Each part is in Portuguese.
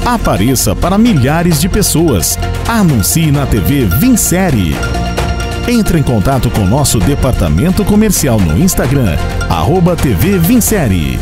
Apareça para milhares de pessoas. Anuncie na TV Vinsérie. Entre em contato com nosso departamento comercial no Instagram, @TV Vinsérie.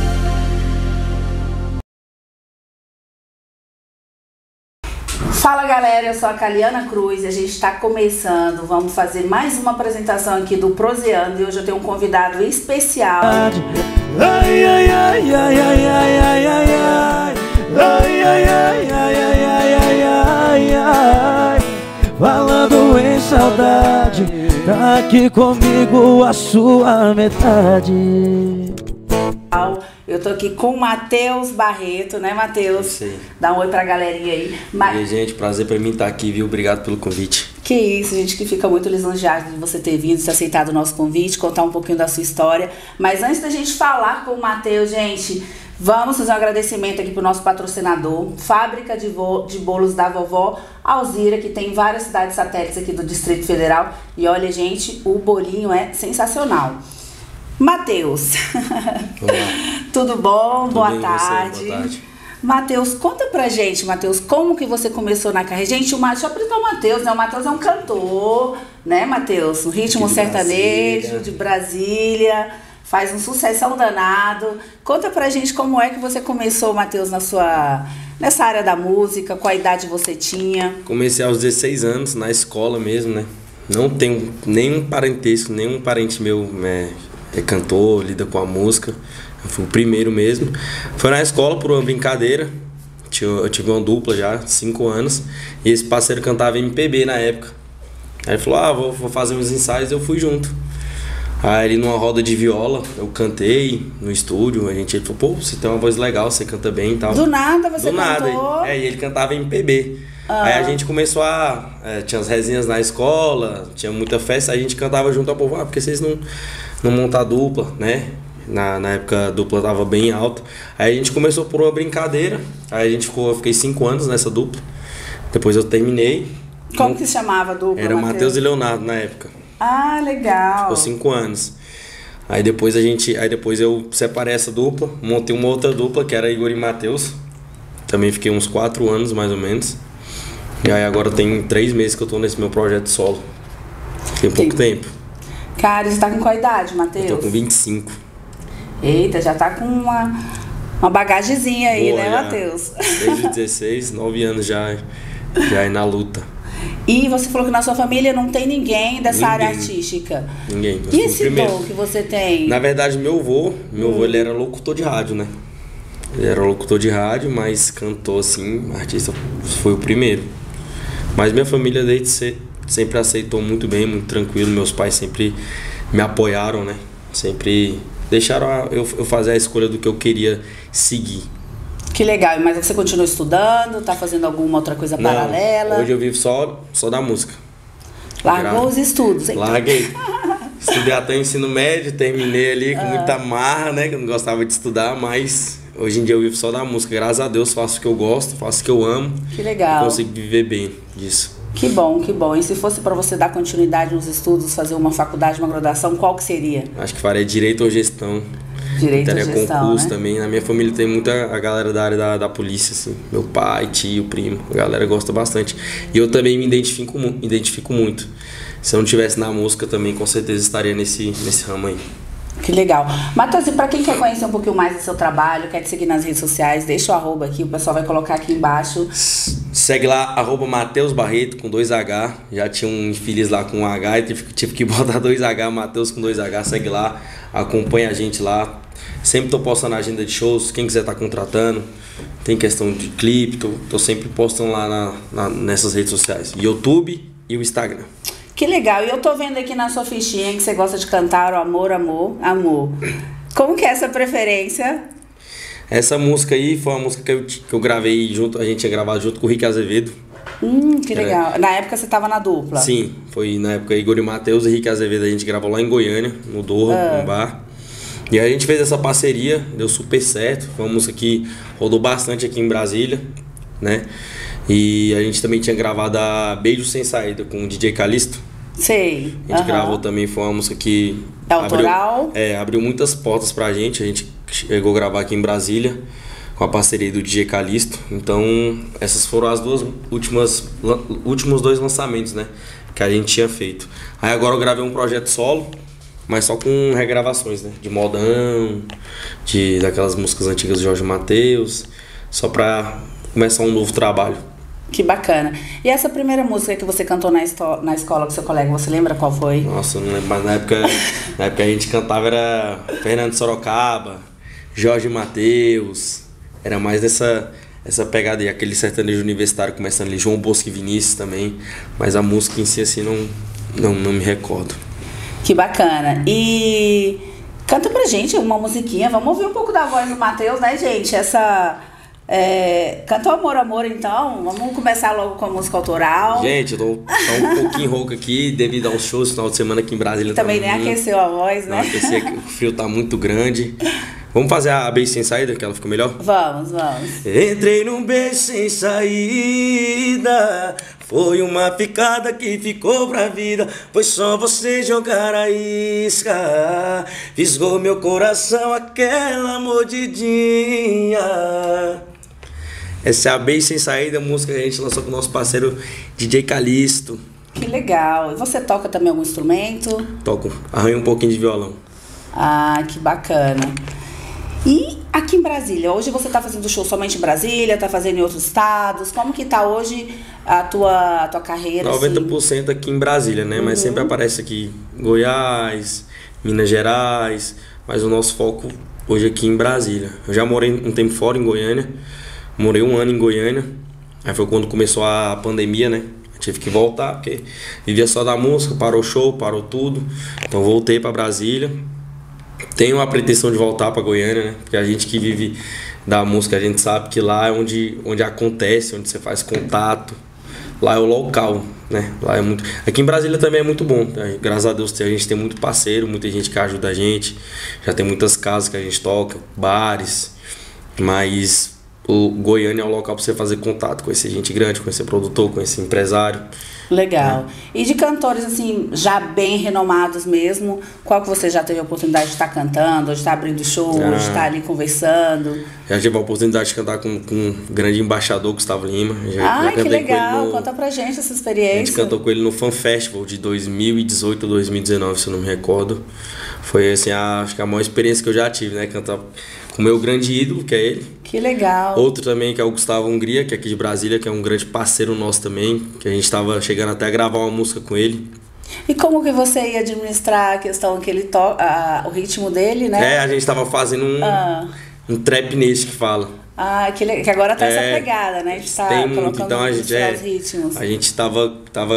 Fala galera, eu sou a Caliana Cruz e a gente está começando. Vamos fazer mais uma apresentação aqui do Proseando e hoje eu tenho um convidado especial. Ai, ai, ai, ai, ai, ai, ai, ai, ai. Ai, ai, ai, ai, ai, ai, ai, ai, ai. Falando em saudade, tá aqui comigo a sua metade. Eu tô aqui com o Matheus Barreto, né, Matheus? Dá um oi pra galerinha aí. E aí, gente, prazer pra mim estar aqui, viu? Obrigado pelo convite. Que isso, gente, que fica muito lisonjeado de você ter vindo, ter aceitado o nosso convite, contar um pouquinho da sua história. Mas antes da gente falar com o Matheus, gente, vamos fazer um agradecimento aqui pro nosso patrocinador, Fábrica de Bolos da Vovó Alzira, que tem várias cidades satélites aqui do Distrito Federal. E olha, gente, o bolinho é sensacional. Matheus, tudo bom? Tudo boa bem, tarde. Boa tarde. Matheus, conta pra gente, Matheus, como que você começou na carreira? Gente, deixa eu apresentar o Matheus, né? O Matheus é um cantor, né, Matheus? Um ritmo sertanejo, de Brasília, faz um sucessão danado. Conta pra gente como é que você começou, Matheus, nessa área da música, qual a idade você tinha? Comecei aos 16 anos, na escola mesmo, né? Não tenho nenhum parentesco, nenhum parente meu é cantor, lida com a música. Eu fui o primeiro mesmo. Foi na escola por uma brincadeira. Eu tive uma dupla já, 5 anos. E esse parceiro cantava MPB na época. Aí ele falou, vou fazer uns ensaios, eu fui junto. Aí ele numa roda de viola, eu cantei no estúdio. Ele falou, pô, você tem uma voz legal, você canta bem e tal. Do nada você cantou? Do nada. E ele cantava MPB. Aí a gente começou tinha as resenhas na escola, tinha muita festa, aí a gente cantava junto ao povo, porque vocês não montam a dupla, né? Na época a dupla tava bem alta. Aí a gente começou por uma brincadeira, aí eu fiquei 5 anos nessa dupla. Depois eu terminei. Como que se chamava a dupla? Era o Matheus e Leonardo na época. Ah, legal. Ficou 5 anos. Aí depois eu separei essa dupla, montei uma outra dupla que era Igor e Matheus. Também fiquei uns 4 anos mais ou menos. E aí agora tem 3 meses que eu tô nesse meu projeto solo. Tem pouco tempo. Cara, você tá com qual idade, Matheus? Eu tô com 25. Eita, já tá com uma bagagezinha aí, né, Matheus? Desde 16, 9 anos já na luta. E você falou que na sua família não tem ninguém dessa área artística. Ninguém. E esse dom que você tem? Na verdade, meu avô ele era locutor de rádio, né? Ele era locutor de rádio, mas cantou assim, artista foi o primeiro. Mas minha família desde sempre aceitou muito bem, muito tranquilo. Meus pais sempre me apoiaram, né? Sempre deixaram eu fazer a escolha do que eu queria seguir. Que legal. Mas você continua estudando? Tá fazendo alguma outra coisa paralela? Hoje eu vivo só da música. Largou os estudos, então? Larguei. Estudei até o ensino médio, terminei ali com muita marra, né? Que eu não gostava de estudar, mas hoje em dia eu vivo só da música. Graças a Deus, faço o que eu gosto, faço o que eu amo. Que legal. E consigo viver bem disso. Que bom, que bom. E se fosse para você dar continuidade nos estudos, fazer uma faculdade, uma graduação, qual que seria? Acho que faria Direito ou Gestão. Direito ou Gestão, concurso, né? também. Na minha família tem muita a galera da área da polícia, assim. Meu pai, tio, primo. A galera gosta bastante. E eu também me identifico muito. Se eu não estivesse na música também, com certeza estaria nesse ramo aí. Que legal. Matheus, e para quem quer conhecer um pouquinho mais do seu trabalho, quer te seguir nas redes sociais, deixa o arroba aqui, o pessoal vai colocar aqui embaixo. Segue lá, @Matheus Barreto com 2H. Já tinha um infeliz lá com 1H e tive que botar 2H, Matheus com 2H. Segue lá, acompanha a gente lá. Sempre tô postando a agenda de shows, quem quiser tá contratando. Tem questão de clipe, tô sempre postando lá nessas redes sociais. YouTube e o Instagram. Que legal. E eu tô vendo aqui na sua fichinha que você gosta de cantar o Amor, Amor, Amor. Como que é essa preferência? Essa música aí foi uma música que eu gravei junto, a gente tinha gravado junto com o Rick Azevedo. Que legal. Na época você tava na dupla? Sim, foi na época Igor e Matheus e Rick Azevedo. A gente gravou lá em Goiânia, no Dorra, num bar. E aí a gente fez essa parceria, deu super certo. Foi uma música que rodou bastante aqui em Brasília, né? E a gente também tinha gravado a Beijo Sem Saída com o DJ Calisto. Sei. A gente gravou também, foi uma música que... É autoral? Abriu muitas portas pra gente. A gente chegou a gravar aqui em Brasília com a parceria do DJ Calisto. Então, essas foram as últimos 2 lançamentos, né, que a gente tinha feito. Aí agora eu gravei um projeto solo, mas só com regravações, né, de modão, daquelas músicas antigas do Jorge Mateus, só pra começar um novo trabalho. Que bacana. E essa primeira música que você cantou na escola com seu colega, você lembra qual foi? Nossa, eu não lembro, mas na época a gente cantava era Fernando Sorocaba, Jorge Mateus, era mais essa pegada aí, aquele sertanejo universitário começando ali, João Bosco e Vinícius também, mas a música em si assim não me recordo. Que bacana. E canta pra gente uma musiquinha, vamos ouvir um pouco da voz do Mateus, né, gente? Cantou Amor, Amor, então vamos começar logo com a música autoral. Gente, eu tô um pouquinho rouco aqui devido aos shows no final de semana aqui em Brasília. Também nem aqueceu a voz, né? Não aqueci, o frio tá muito grande. Vamos fazer a Beijo Sem Saída, que ela ficou melhor? Vamos. Entrei num beijo sem saída, foi uma picada que ficou pra vida, foi só você jogar a isca, fisgou meu coração aquela mordidinha. Essa é a Beijo Sem Saída, música que a gente lançou com o nosso parceiro DJ Calisto. Que legal. E você toca também algum instrumento? Toco, arranho um pouquinho de violão. Ah, que bacana. E aqui em Brasília, hoje você está fazendo show somente em Brasília, está fazendo em outros estados? Como que tá hoje a tua carreira? 90% assim? Aqui em Brasília, né? Mas sempre aparece aqui Goiás, Minas Gerais, mas o nosso foco hoje é aqui em Brasília. Eu já morei um tempo fora, em Goiânia, morei 1 ano em Goiânia, aí foi quando começou a pandemia, né? Eu tive que voltar, porque vivia só da música, parou o show, parou tudo, então voltei para Brasília. Tenho a pretensão de voltar para Goiânia, né? Porque a gente que vive da música, a gente sabe que lá é onde acontece, onde você faz contato. Lá é o local, né? Lá é muito... Aqui em Brasília também é muito bom. Né? Graças a Deus a gente tem muito parceiro, muita gente que ajuda a gente. Já tem muitas casas que a gente toca, bares. Mas o Goiânia é o local para você fazer contato, conhecer gente grande, conhecer produtor, conhecer empresário. Legal. E de cantores, assim, já bem renomados mesmo, qual que você já teve a oportunidade de estar cantando, de estar abrindo show, de estar ali conversando? Já tive a oportunidade de cantar com o grande embaixador Gustavo Lima. Já que legal. Conta pra gente essa experiência. A gente cantou com ele no Fan Festival de 2018 ou 2019, se eu não me recordo. Foi, assim, acho que a maior experiência que eu já tive, né? Cantar com o meu grande ídolo, que é ele. Que legal. Outro também, que é o Gustavo Hungria, que é aqui de Brasília, que é um grande parceiro nosso também, que a gente estava chegando até a gravar uma música com ele. E como que você ia administrar a questão que ele o ritmo dele, né? A gente estava fazendo um trap nesse que fala. Que agora tá essa pegada, né? A gente tá colocando então a gente, os ritmos. A gente tava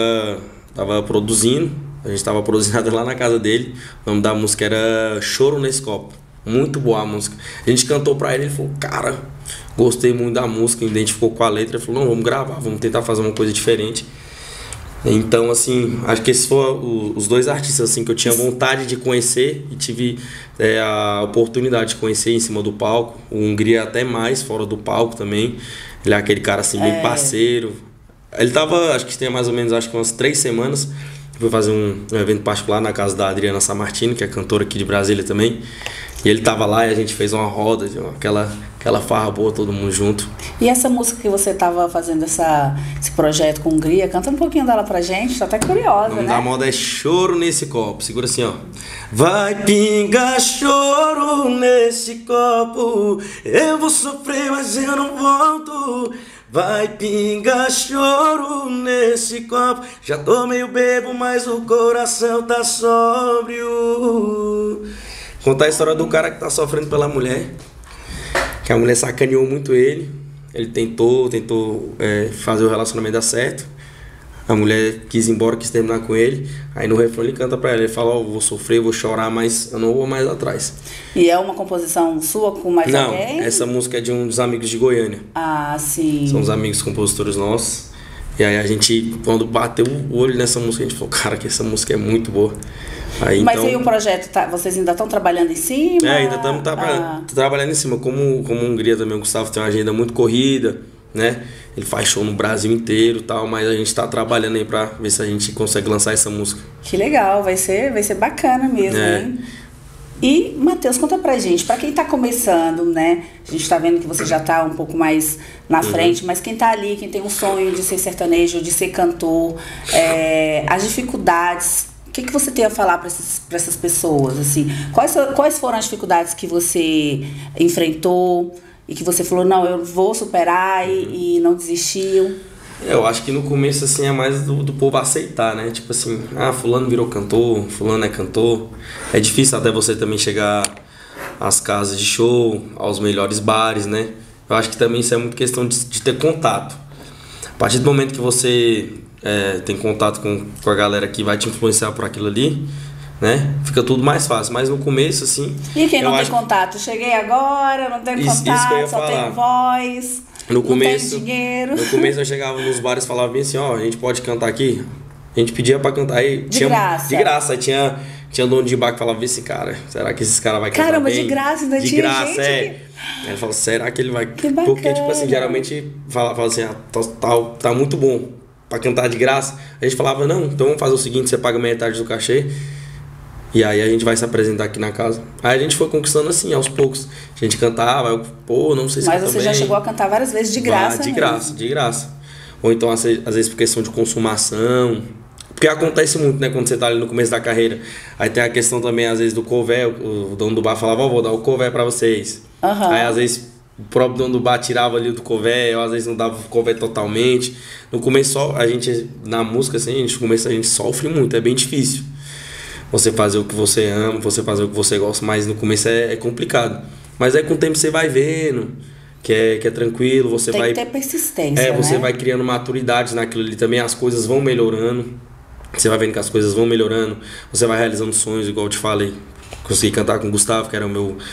produzindo, a gente tava produzindo lá na casa dele. O nome da música era Choro Nesse Copo. Muito boa a música. A gente cantou pra ele falou, cara, gostei muito da música, identificou com a letra. Ele falou, não, vamos gravar, vamos tentar fazer uma coisa diferente. Então, assim, acho que esses foram os 2 artistas assim, que eu tinha vontade de conhecer e tive a oportunidade de conhecer em cima do palco. O Hungria até mais, fora do palco também. Ele é aquele cara assim, bem parceiro. Ele tava, acho que tem mais ou menos umas 3 semanas. Foi fazer um evento particular na casa da Adriana Samartino, que é cantora aqui de Brasília também. E ele tava lá e a gente fez uma roda, aquela farra boa, todo mundo junto. E essa música que você tava fazendo, esse projeto com Hungria, canta um pouquinho dela pra gente, tô até curiosa, né? O nome da moda é Choro Nesse Copo, segura assim, ó. Vai pingar choro nesse copo, eu vou sofrer, mas eu não volto. Vai pingar choro nesse copo, já tô meio bebo, mas o coração tá sóbrio. Contar a história do cara que tá sofrendo pela mulher, que a mulher sacaneou muito ele. Ele tentou fazer o relacionamento dar certo. A mulher quis ir embora, quis terminar com ele. Aí no refrão ele canta pra ela, ele fala, vou sofrer, vou chorar, mas eu não vou mais atrás. E é uma composição sua com mais alguém? Não, essa música é de um dos amigos de Goiânia. Sim. São os amigos compositores nossos. E aí a gente, quando bateu o olho nessa música, a gente falou, cara, que essa música é muito boa. Aí, mas então, e o projeto, vocês ainda estão trabalhando em cima? Ainda estamos trabalhando em cima. Como Hungria também, o Gustavo tem uma agenda muito corrida, né? Ele faz show no Brasil inteiro e tal, mas a gente está trabalhando aí para ver se a gente consegue lançar essa música. Que legal, vai ser bacana mesmo, hein? E, Matheus, conta pra gente, pra quem tá começando, né? A gente tá vendo que você já tá um pouco mais na frente, mas quem tá ali, quem tem um sonho de ser sertanejo, de ser cantor, as dificuldades, o que você tem a falar pra essas pessoas, assim? Quais foram as dificuldades que você enfrentou e que você falou, não, eu vou superar e não desistiu? Eu acho que no começo, assim, é mais do povo aceitar, né? Tipo assim, fulano virou cantor, fulano é cantor. É difícil até você também chegar às casas de show, aos melhores bares, né? Eu acho que também isso é muito questão de ter contato. A partir do momento que você tem contato com a galera que vai te influenciar por aquilo ali, né? Fica tudo mais fácil. Mas no começo, assim... E quem não tem contato? Cheguei agora, não tenho contato, só tenho voz... No começo, não tem dinheiro. No começo eu chegava nos bares e falava bem assim, a gente pode cantar aqui? A gente pedia pra cantar aí. De graça. De graça. Aí tinha dono de bar que falava assim, cara, será que esses caras vão cantar Caramba, bem? De graça, ainda de tinha graça, gente Aí ele falou, será que ele vai... Que bacana. Porque, tipo assim, geralmente fala assim, tá muito bom pra cantar de graça. A gente falava, não, então vamos fazer o seguinte, você paga metade do cachê. E aí a gente vai se apresentar aqui na casa. Aí a gente foi conquistando assim, aos poucos. A gente cantava, não sei se Mas você já chegou a cantar várias vezes de graça, de graça. Ou então, às vezes, por questão de consumação. Porque acontece muito, né, quando você tá ali no começo da carreira. Aí tem a questão também, às vezes, do cové. O dono do bar falava, vou dar o cové pra vocês. Uhum. Aí, às vezes, o próprio dono do bar tirava ali do cové, ou às vezes não dava o cové totalmente. No começo, na música, assim, no começo a gente sofre muito, é bem difícil. Você fazer o que você ama, você fazer o que você gosta, mas no começo é complicado. Mas aí com o tempo você vai vendo que é tranquilo, você tem vai... Tem que ter persistência, você né? vai criando maturidade naquilo ali também, as coisas vão melhorando. Você vai vendo que as coisas vão melhorando, você vai realizando sonhos, igual eu te falei. Consegui cantar com o Gustavo, que era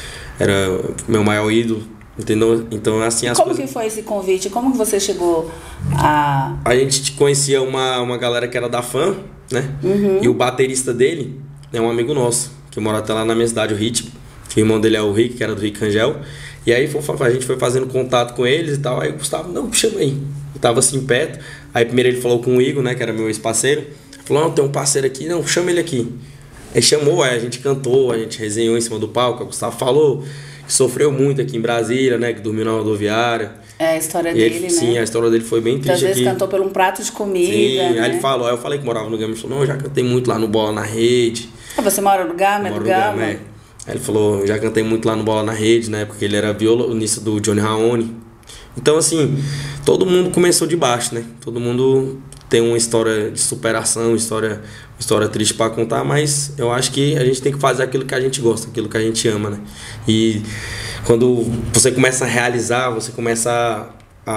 meu maior ídolo, entendeu? Então assim as coisas... Como que foi esse convite? Como que você chegou a... A gente conhecia uma galera que era da fã, né? Uhum. E o baterista dele é um amigo nosso, que mora até lá na minha cidade, o Ritmo. O irmão dele é o Rick, que era do Rick Rangel. E aí a gente foi fazendo contato com eles e tal. Aí o Gustavo, não, chama aí. Eu tava assim perto. Aí primeiro ele falou com o Igor, né, que era meu ex-parceiro. Falou, não, tem um parceiro aqui, não, chama ele aqui. Aí chamou, aí a gente cantou, a gente resenhou em cima do palco. O Gustavo falou que sofreu muito aqui em Brasília, né, que dormiu na rodoviária. A história dele, né? Sim, a história dele foi bem triste. Às vezes cantou por um prato de comida, sim, né? Aí ele falou, aí eu falei que morava no Gama, ele falou, não, eu já cantei muito lá no Bola na Rede. Você mora no Gama, do Gama? Aí ele falou, já cantei muito lá no Bola na Rede, né, porque ele era violonista do Johnny Raoni. Então, assim, todo mundo começou de baixo, né? Todo mundo tem uma história de superação, história triste pra contar, mas eu acho que a gente tem que fazer aquilo que a gente gosta, aquilo que a gente ama, né? E quando você começa a realizar, você começa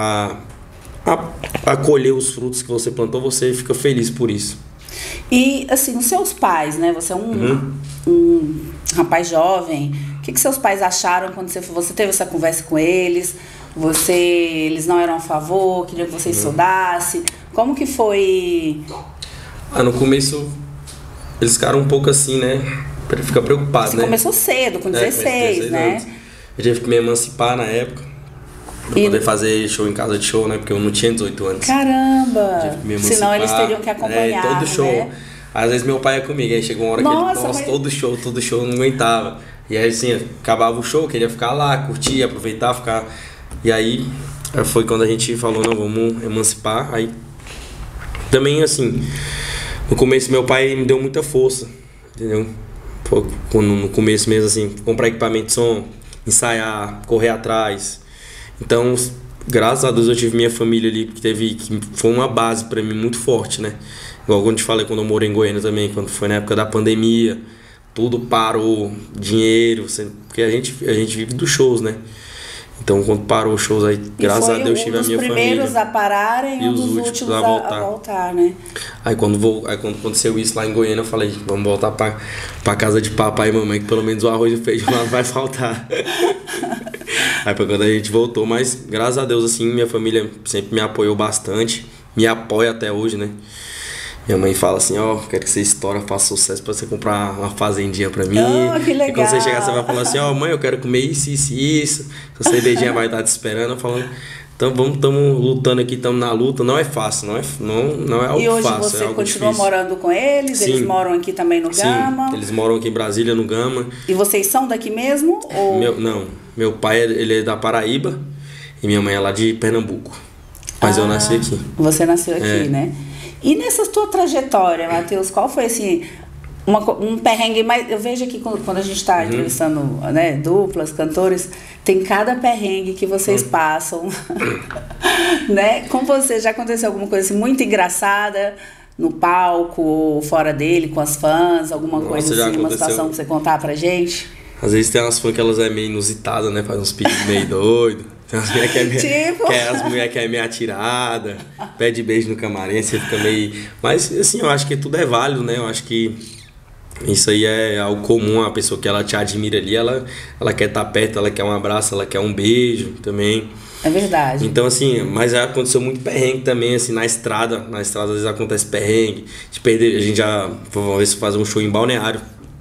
a colher os frutos que você plantou, você fica feliz por isso. E, assim, os seus pais, né? Você é um rapaz jovem. O que seus pais acharam quando você teve essa conversa com eles? Eles não eram a favor, queriam que você estudasse? Como que foi? No começo, eles ficaram um pouco assim, né? Fica preocupado, você né? Começou cedo, com 16, né? Anos. Eu tive que me emancipar na época. Pra poder fazer show em casa de show, né? Porque eu não tinha 18 anos. Caramba! Senão eles teriam que acompanhar, todo show. Né? Às vezes meu pai ia comigo, aí chegou uma hora que ele, todo show, não aguentava. E aí assim, acabava o show, queria ficar lá, curtir, aproveitar, ficar... E aí foi quando a gente falou, não, vamos emancipar. Aí também assim, no começo meu pai me deu muita força, entendeu? No começo mesmo assim, comprar equipamento de som, ensaiar, correr atrás. Então, graças a Deus eu tive minha família ali, que foi uma base pra mim muito forte, né? Igual quando eu te falei, quando eu morei em Goiânia também, quando foi na época da pandemia, tudo parou, dinheiro, porque a gente vive dos shows, né? Então, quando parou os shows aí, graças a Deus tive a minha família. Os primeiros a pararem e um dos últimos a voltar, né? Aí quando aconteceu isso lá em Goiânia, eu falei, vamos voltar pra casa de papai e mamãe, que pelo menos o arroz e o feijão lá vai faltar. Aí foi quando a gente voltou, mas graças a Deus, assim, minha família sempre me apoiou bastante, me apoia até hoje, né? Minha mãe fala assim, quero que você estoura, faça sucesso pra você comprar uma fazendinha pra mim. Que legal. E quando você chegar, você vai falar assim, mãe, eu quero comer isso. Sua cervejinha vai estar te esperando. Eu falando, Então estamos lutando aqui, estamos na luta. Não é fácil, não é algo fácil. E hoje você continua morando com eles? Sim. Eles moram aqui também no Gama? Sim, eles moram aqui em Brasília, no Gama. E vocês são daqui mesmo? Ou... Meu pai ele é da Paraíba e minha mãe é lá de Pernambuco. Mas eu nasci aqui. Você nasceu aqui, né? E nessa tua trajetória, Matheus, qual foi assim... um perrengue, mas eu vejo aqui quando a gente está entrevistando, né, duplas, cantores, tem cada perrengue que vocês passam, né? Com você, já aconteceu alguma coisa assim, muito engraçada no palco ou fora dele, com as fãs, alguma coisa assim, uma situação pra você contar pra gente? Às vezes tem umas fãs que elas é meio inusitadas, né? Faz uns pedidos meio doidos. Tem umas mulheres as mulheres que é meio atirada, pede beijo no camarim, você fica meio... Mas, assim, eu acho que tudo é válido, né? Eu acho que isso aí é algo comum, a pessoa que ela te admira ali, ela quer estar perto, ela quer um abraço, ela quer um beijo também. É verdade. Então, assim, mas já aconteceu muito perrengue também, assim, na estrada às vezes acontece perrengue, a gente já, uma vez fazer um show em Balneário,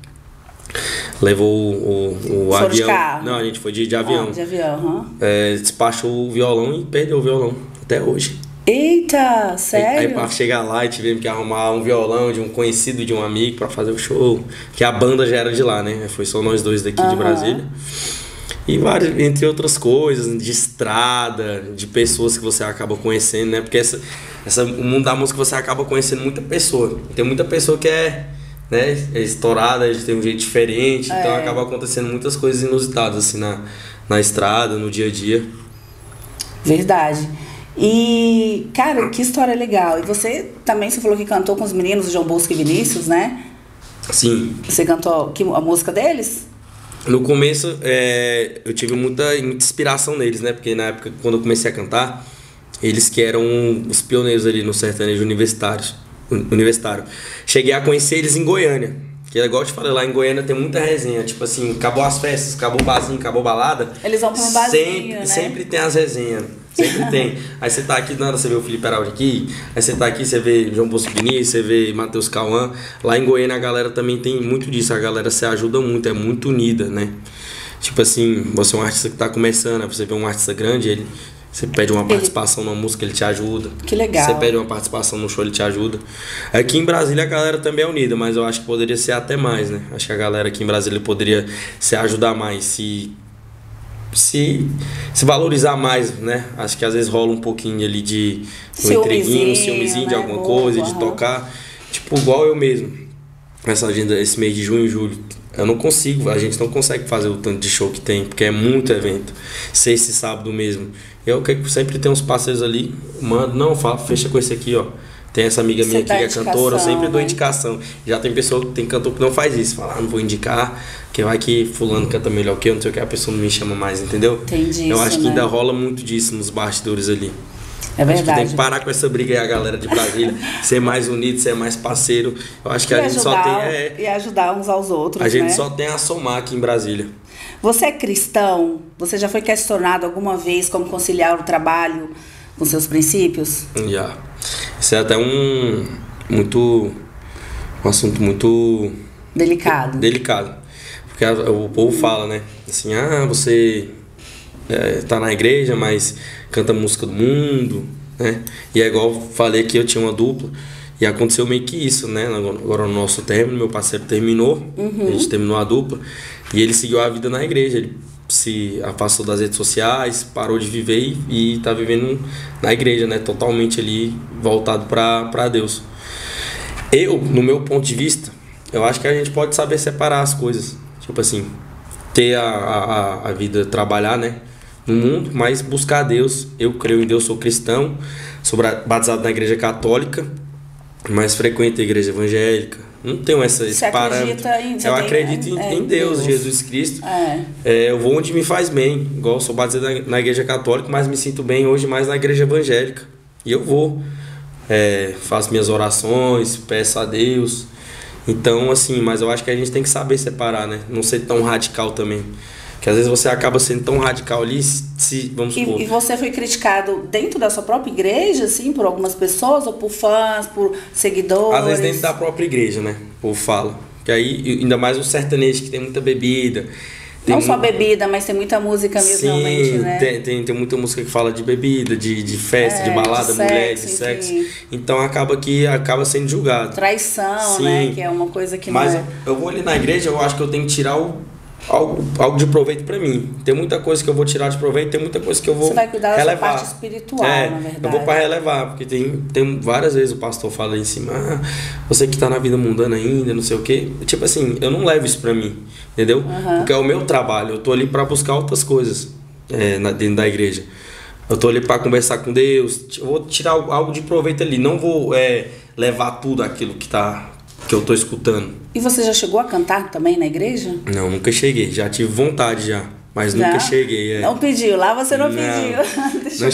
levou o avião. De carro? Não, a gente foi de avião. De avião, despachou o violão e perdeu o violão, até hoje. Eita, sério? Aí pra chegar lá, tivemos que arrumar um violão de um conhecido, de um amigo pra fazer o show. Que a banda já era de lá, né? Foi só nós dois daqui de Brasília. E várias, entre outras coisas, de estrada, de pessoas que você acaba conhecendo, né? Porque o mundo da música você acaba conhecendo muita pessoa. Tem muita pessoa que é estourada, tem um jeito diferente. Então acaba acontecendo muitas coisas inusitadas, assim, na estrada, no dia a dia. Verdade. E, cara, que história legal. E você também, você falou que cantou com os meninos, João Bosco e Vinícius, né? Sim. Você cantou a música deles? No começo, eu tive muita inspiração neles, né? Porque na época, quando eu comecei a cantar, eles que eram os pioneiros ali no sertanejo universitário. Cheguei a conhecer eles em Goiânia. Que é igual eu te falei, lá em Goiânia tem muita resenha. Tipo assim, acabou as festas, acabou o barzinho, acabou a balada. Eles vão pra um barzinho, né? Sempre tem as resenhas. Sempre tem. Aí você tá aqui, nada, você vê o Felipe Araldi aqui. Aí você tá aqui, você vê João Bosco Vinícius, você vê Matheus Cauã. Lá em Goiânia a galera também tem muito disso. A galera se ajuda muito, é muito unida, né? Tipo assim, você é um artista que tá começando, você vê um artista grande, você pede uma participação numa música, ele te ajuda. Que legal. Você pede uma participação no show, ele te ajuda. Aqui em Brasília a galera também é unida, mas eu acho que poderia ser até mais, né? Acho que a galera aqui em Brasília poderia se ajudar mais, se valorizar mais, né? Acho que às vezes rola um pouquinho ali de um entreguinho, um ciúmezinho, né? De alguma coisa, de tocar. Tipo, igual eu mesmo. Essa agenda, esse mês de junho e julho, eu não consigo, a gente não consegue fazer o tanto de show que tem, porque é muito evento. Sexta e sábado mesmo. Eu sempre tenho uns parceiros ali, mando, fecha com esse aqui, ó. Tem essa amiga minha aqui que é cantora, eu sempre dou indicação. Já tem tem cantor que não faz isso, fala, não vou indicar, que vai que fulano canta melhor que eu, não sei o que, a pessoa não me chama mais, entendeu? Entendi. Eu acho que ainda rola muito disso nos bastidores ali. É verdade. Acho que tem que parar com essa briga aí, a galera de Brasília, ser mais unido, ser mais parceiro. Eu acho que a gente só tem... E ajudar uns aos outros, a gente só tem a somar aqui em Brasília. Você é cristão? Você já foi questionado alguma vez como conciliar o trabalho com seus princípios? Já. Isso é até um assunto muito... Delicado. Porque o povo fala, né? Assim, você tá na igreja, mas canta música do mundo, né? E é igual eu falei que eu tinha uma dupla. E aconteceu meio que isso, né? Agora no nosso término, meu parceiro terminou, a gente terminou a dupla, e ele seguiu a vida na igreja. Ele se afastou das redes sociais, parou de viver e tá vivendo na igreja, né? Totalmente ali voltado para Deus. No meu ponto de vista, eu acho que a gente pode saber separar as coisas. Tipo assim, ter a vida, trabalhar, né? No mundo, mas buscar a Deus. Eu creio em Deus, sou cristão, sou batizado na igreja católica, mas frequento a igreja evangélica. Não tenho esse parâmetro. Eu acredito em Deus, Jesus Cristo. Eu vou onde me faz bem. Igual eu sou batizado na igreja católica, mas me sinto bem hoje mais na igreja evangélica. E eu vou. Faço minhas orações, peço a Deus. Então, assim, mas eu acho que a gente tem que saber separar, né? Não ser tão radical também. Porque às vezes você acaba sendo tão radical ali, vamos supor... E você foi criticado dentro da sua própria igreja, assim, por algumas pessoas, ou por fãs, por seguidores? Às vezes dentro da própria igreja, né? O povo fala. Que aí, ainda mais o sertanejo, que tem muita bebida, Não só bebida, mas tem muita música mesmo, sim, realmente, né? Tem muita música que fala de bebida, de festa, de balada, de mulher, de sexo, sexo. enfim. Então acaba sendo julgado. Traição, Sim. né? Que é uma coisa que Mas não é... eu vou ali na igreja, eu acho que eu tenho que tirar algo de proveito pra mim. Tem muita coisa que eu vou tirar de proveito, tem muita coisa que eu vou relevar. Você vai cuidar da sua parte espiritual, na verdade. Eu vou pra relevar, porque tem várias vezes o pastor fala aí em cima, você que tá na vida mundana ainda, não sei o quê. Tipo assim, eu não levo isso pra mim, entendeu? Porque é o meu trabalho, eu tô ali pra buscar outras coisas dentro da igreja. Eu tô ali pra conversar com Deus, eu vou tirar algo de proveito ali, não vou levar tudo aquilo que eu tô escutando. E você já chegou a cantar também na igreja? Não, nunca cheguei. Já tive vontade já, mas nunca cheguei. Não pediu, lá você não pediu.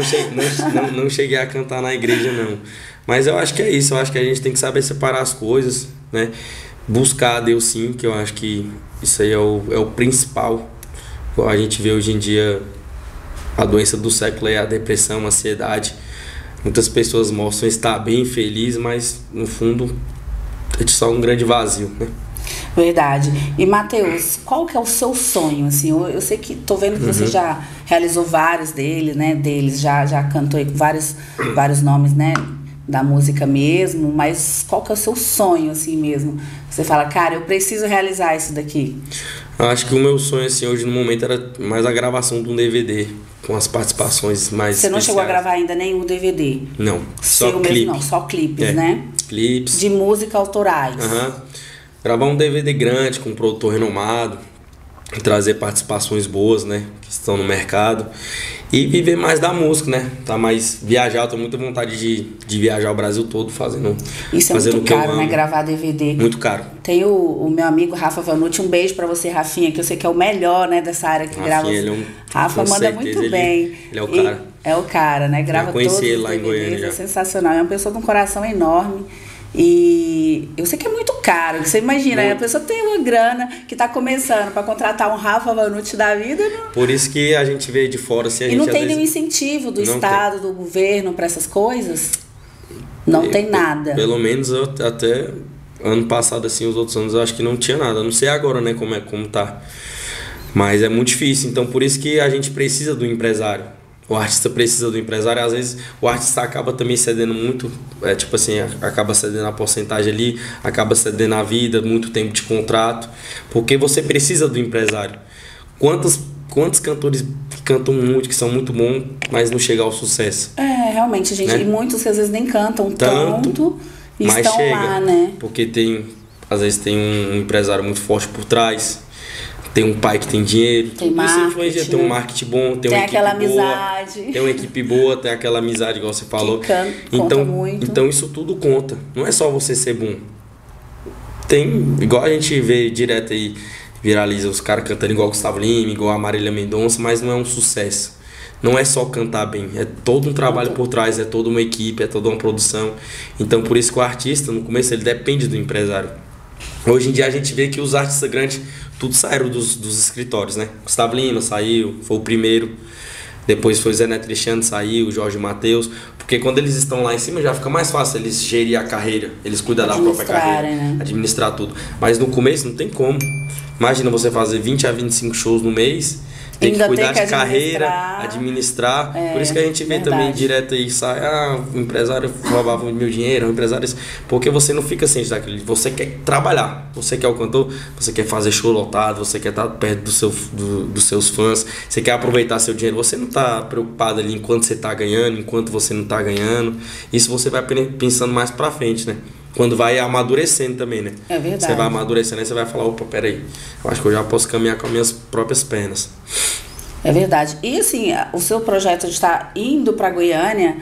Não cheguei a cantar na igreja, não. Mas eu acho que é isso, eu acho que a gente tem que saber separar as coisas, né? Buscar a Deus sim, que eu acho que isso aí é o principal. A gente vê hoje em dia a doença do século é a depressão, a ansiedade. Muitas pessoas mostram estar bem feliz, mas no fundo é só um grande vazio, né? Verdade. E Matheus, qual que é o seu sonho? Assim, eu sei que tô vendo que você já realizou vários deles, já cantou aí com vários nomes, né, da música mesmo, mas qual que é o seu sonho, assim mesmo? Você fala, cara, eu preciso realizar isso daqui. Eu acho que o meu sonho, assim, hoje no momento era mais a gravação de um DVD, com as participações mais Você não especiais. chegou a gravar ainda nenhum DVD? Não, só seu clipe. mesmo não, só clipes, né? Clipes. De música autorais. Gravar um DVD grande com um produtor renomado, trazer participações boas, né, que estão no mercado, e viver mais da música, né, viajar. Eu tenho muita vontade de viajar o Brasil todo fazendo. Isso é muito caro, né, gravar DVD. Muito caro. Tem o meu amigo Rafa Vanucci, um beijo pra você, Rafinha, que eu sei que é o melhor, né, dessa área que grava. Rafa manda muito bem. Ele é o cara. É o cara, né, grava todos os ele lá DVDs, em Goiânia já. É sensacional, é uma pessoa com um coração enorme. E eu sei que é muito caro, você imagina, a pessoa tem uma grana que tá começando para contratar um Rafa Vanucci da vida. Não... Por isso que a gente vê de fora. Se a gente, não tem nenhum incentivo do Estado, do governo para essas coisas? Não tem nada. Pelo menos até ano passado, assim, os outros anos eu acho que não tinha nada. Não sei agora, né, como tá. Mas é muito difícil, então por isso que a gente precisa do empresário. O artista precisa do empresário, às vezes o artista acaba também cedendo muito, tipo assim, acaba cedendo a porcentagem ali, acaba cedendo a vida, muito tempo de contrato, porque você precisa do empresário. Quantos cantores que cantam muito, que são muito bons, mas não chegam ao sucesso? Realmente, gente, né? E muitos que às vezes nem cantam tanto e mas estão chega, lá, né? Porque às vezes tem um empresário muito forte por trás. Tem um pai que tem dinheiro, tem marketing, tem um marketing bom, tem uma equipe aquela boa, amizade. Tem uma equipe boa, tem aquela amizade, igual você falou. Conta muito. Então isso tudo conta. Não é só você ser bom. Igual a gente vê direto aí, viraliza os caras cantando igual o Gustavo Lima, igual a Marília Mendonça, mas não é um sucesso. Não é só cantar bem, é todo um trabalho por trás, é toda uma equipe, é toda uma produção. Então por isso que o artista, no começo, ele depende do empresário. Hoje em dia a gente vê que os artistas grandes tudo saíram dos escritórios, né? Gustavo Lima saiu, foi o primeiro. Depois foi Zé Neto Alexandre, saiu, Jorge Mateus. Porque quando eles estão lá em cima já fica mais fácil eles gerir a carreira. Eles cuidam da própria carreira, né? Administrar tudo. Mas no começo não tem como. Imagina você fazer 20 a 25 shows no mês. Tem que cuidar de carreira, administrar. Por isso que a gente vê também direto aí, sai, o empresário roubava meu dinheiro, o empresário... Porque você não fica ciente daquilo. Você quer trabalhar, você quer o cantor, você quer fazer show lotado, você quer estar perto dos seus fãs, você quer aproveitar seu dinheiro. Você não está preocupado ali enquanto você está ganhando, enquanto você não está ganhando. Isso você vai pensando mais pra frente, né? Quando vai amadurecendo também, né? É verdade. Você vai amadurecendo, aí você vai falar, opa, peraí, eu acho que eu já posso caminhar com as minhas próprias pernas. É verdade. E assim, o seu projeto de estar indo para Goiânia,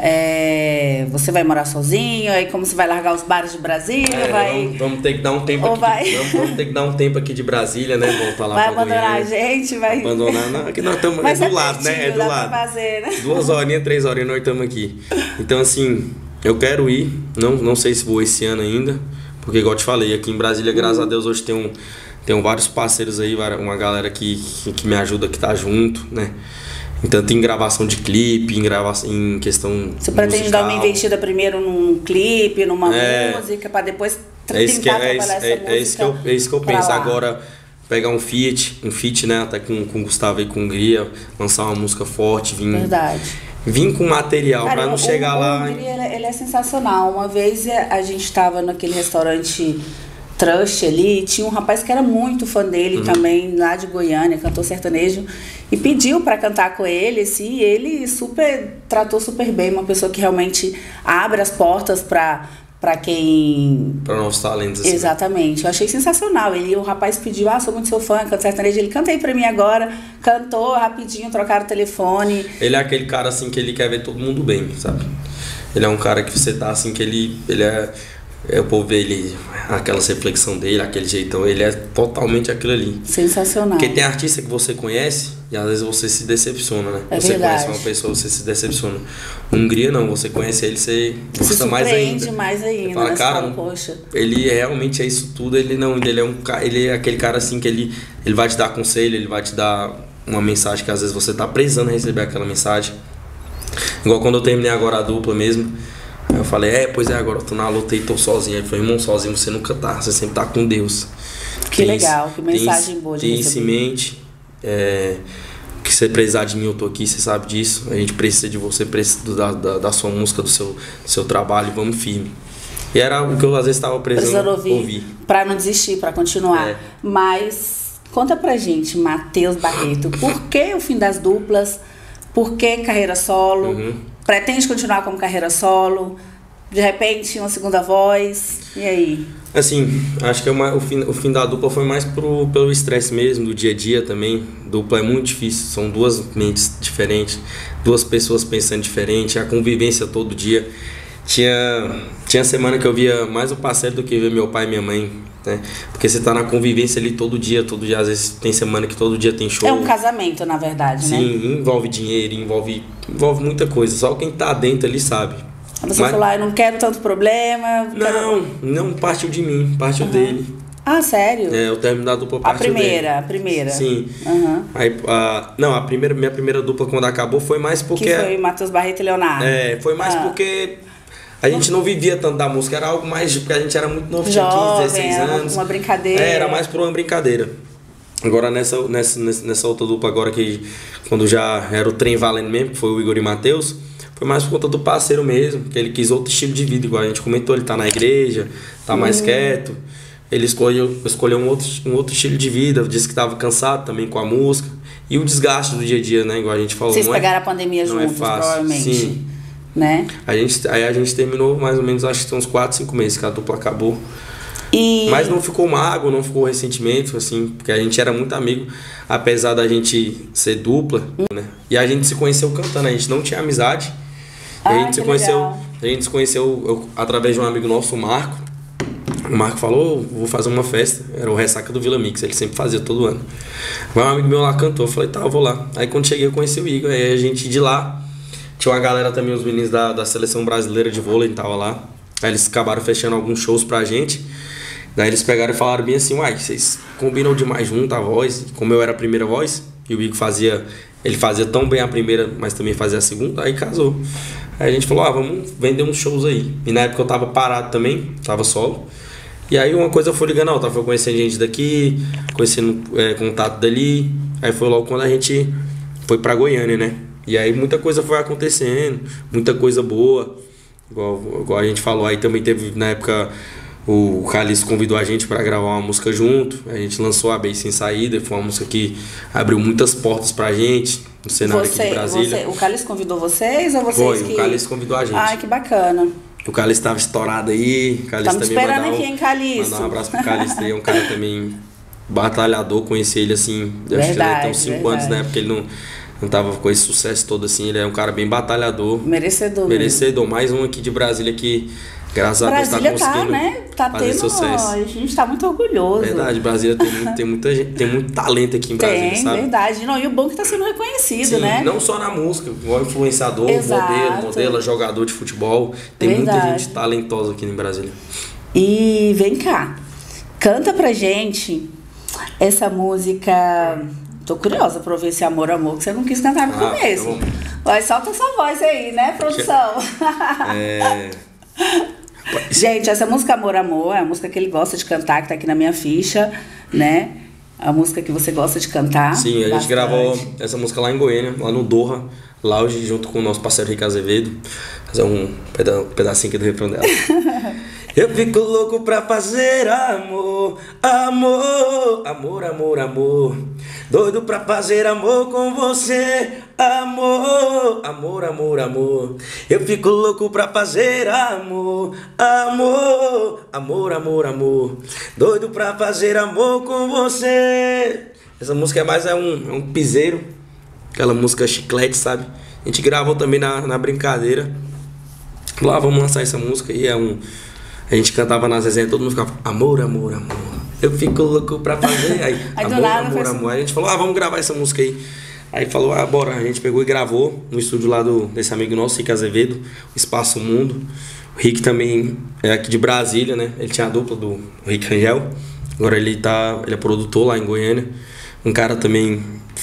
você vai morar sozinho? Aí como você vai largar os bares de Brasília? Vamos ter que dar um tempo aqui. Vamos ter que dar um tempo aqui de Brasília, né? Voltar lá vai pra abandonar Goiânia. A gente? Vai abandonar, não. Aqui nós estamos do lado, né? É do lado. Fazer, né? 2 horinhas, 3 horinhas nós estamos aqui. Então assim, eu quero ir. Não sei se vou esse ano ainda. Porque igual eu te falei, aqui em Brasília, graças a Deus, hoje tem vários parceiros aí, uma galera que me ajuda, que tá junto, né? Tanto em gravação de clipe, em questão Você pretende musical. dar uma investida primeiro num clipe, numa música, para depois tentar trabalhar essa música? É isso que eu penso. Agora, pegar um feat, né, até com o Gustavo e com Hungria, lançar uma música forte, vim com material. Cara, pra não chegar lá. O Hungria, ele é sensacional. Uma vez a gente tava naquele restaurante Trust ali, tinha um rapaz que era muito fã dele também, lá de Goiânia, cantor sertanejo, e pediu para cantar com ele, assim, e ele tratou super bem, uma pessoa que realmente abre as portas para novos talentos, assim. Exatamente, eu achei sensacional. O rapaz pediu, sou muito seu fã, canto sertanejo, ele cantei pra mim agora, cantou rapidinho, trocaram o telefone. Ele é aquele cara assim que ele quer ver todo mundo bem, sabe? Ele é um cara que você tá assim, que ele o povo vê ele, aquela reflexão dele, aquele jeitão, ele é totalmente aquilo ali. Sensacional. Porque tem artista que você conhece e às vezes você se decepciona, né? É você verdade. Conhece uma pessoa, você se decepciona. Hungria não, você conhece ele, você gosta mais ainda. Se mais ainda. Você fala, cara, poxa. Ele realmente é isso tudo, ele é aquele cara assim que ele vai te dar conselho, ele vai te dar uma mensagem que às vezes você tá precisando receber aquela mensagem. Igual quando eu terminei agora a dupla mesmo, eu falei, pois é, agora eu tô na luta e tô sozinho. Ele falou, irmão, sozinho você nunca tá, você sempre tá com Deus. Que legal, que mensagem boa de receber. Tem isso em mente, que você precisar de mim, eu tô aqui, você sabe disso. A gente precisa de você, precisa da sua música, do seu trabalho, vamos firme. E era o que eu às vezes estava precisando ouvir. Pra não desistir, pra continuar. Mas conta pra gente, Matheus Barreto, por que o fim das duplas? Por que carreira solo? Pretende continuar como carreira solo? De repente, uma segunda voz? E aí? Assim, acho que o fim da dupla foi mais pelo estresse mesmo, do dia a dia também. Dupla é muito difícil, são duas mentes diferentes, duas pessoas pensando diferente, a convivência todo dia. Tinha semana que eu via mais o parceiro do que ver meu pai e minha mãe, né? Porque você tá na convivência ali todo dia, às vezes tem semana que todo dia tem show. É um casamento, na verdade, né? Sim, envolve dinheiro, envolve muita coisa, só quem tá dentro ali sabe. Você falou, eu não quero tanto problema. Não partiu de mim, partiu dele. Ah, sério? O término da dupla partiu dele. A primeira. Sim. Aí, minha primeira dupla quando acabou foi mais porque... Que foi Matheus Barreto e Leonardo. Foi mais porque a gente não vivia tanto da música, era algo mais... Porque a gente era muito novo, tinha 15, 16 anos. Uma brincadeira. Era mais por uma brincadeira. Agora nessa outra dupla agora que... Quando já era o trem valendo mesmo, que foi o Igor e Matheus... Foi mais por conta do parceiro mesmo, que ele quis outro estilo de vida, igual a gente comentou, ele tá na igreja, tá mais quieto. Ele escolheu um outro estilo de vida, disse que tava cansado também com a música. E o desgaste do dia a dia, né, igual a gente falou. Vocês pegaram a pandemia juntos, provavelmente. Sim. Né? Aí a gente terminou mais ou menos, acho que uns 4, 5 meses que a dupla acabou. Mas não ficou mágoa, não ficou ressentimento, assim, porque a gente era muito amigo, apesar da gente ser dupla, né? E a gente se conheceu cantando, a gente não tinha amizade. A gente se conheceu através de um amigo nosso, o Marco. O Marco falou, vou fazer uma festa. Era o Ressaca do Vila Mix, ele sempre fazia todo ano. Mas um amigo meu lá cantou, eu falei, tá, eu vou lá. Aí quando cheguei eu conheci o Igor, aí a gente de lá. Tinha uma galera também, os meninos da seleção brasileira de vôlei, tava lá. Aí eles acabaram fechando alguns shows pra gente. Daí eles pegaram e falaram bem assim, vocês combinam demais junto a voz. Como eu era a primeira voz, e o Igor ele fazia tão bem a primeira, mas também fazia a segunda, aí casou. Aí a gente falou, vamos vender uns shows aí. E na época eu tava parado também, tava solo. E aí uma coisa foi ligando a outra, foi conhecendo gente daqui, conhecendo contato dali. Aí foi logo quando a gente foi pra Goiânia, né? E aí muita coisa foi acontecendo, muita coisa boa. Igual a gente falou, aí também teve na época... O Calixto convidou a gente para gravar uma música junto. A gente lançou a Beijo Sem Saída. Foi uma música que abriu muitas portas pra gente no cenário aqui de Brasília. O Calixto convidou vocês ou vocês? Foi, o Calixto convidou a gente. Ai, que bacana. O Calixto estava estourado aí. Estamos esperando aqui, hein, Calixto? Mandar um abraço pro Calixto aí. É um cara também batalhador. Conheci ele assim, acho que ele tem uns 5 anos, né? Porque ele não tava com esse sucesso todo assim. Ele é um cara bem batalhador. Merecedor. Mais um aqui de Brasília que... Graças a Deus Brasília tá conseguindo, né? Tá tendo sucesso. A gente tá muito orgulhoso. Verdade, Brasília tem muita gente, tem muito talento aqui em Brasília, sabe? Verdade. Não, e o bom é que tá sendo reconhecido, sim, né? Não só na música, igual influenciador, modelo, jogador de futebol. Tem muita gente talentosa aqui em Brasília. E vem cá, canta pra gente essa música. Tô curiosa pra ouvir esse Amor, Amor, que você não quis cantar no começo. Então... Vai, solta essa voz aí, né, produção? Gente, essa música Amor, Amor é a música que ele gosta de cantar, que tá aqui na minha ficha, né? A música que você gosta de cantar. Sim, a gente bastante. gravou essa música lá em Goiânia, lá no Doha Lounge, junto com o nosso parceiro Rick Azevedo. Fazer um pedacinho aqui do refrão dela. Eu fico louco pra fazer amor, amor, amor, amor, amor. Doido pra fazer amor com você, amor, amor, amor, amor. Eu fico louco pra fazer amor, amor, amor, amor, amor. Doido pra fazer amor com você. Essa música é mais um piseiro, aquela música chiclete, sabe? A gente gravou também na brincadeira. Lá, vamos lançar essa música e a gente cantava nas resenhas, todo mundo ficava amor, amor, amor. Eu fico louco pra fazer. Aí amor, amor, amor. Aí a gente falou, vamos gravar essa música aí. Aí falou, bora. A gente pegou e gravou no estúdio lá desse amigo nosso, Rick Azevedo, o Espaço Mundo. O Rick também é aqui de Brasília, né? Ele tinha a dupla do Rick Rangel. Agora ele é produtor lá em Goiânia. Um cara também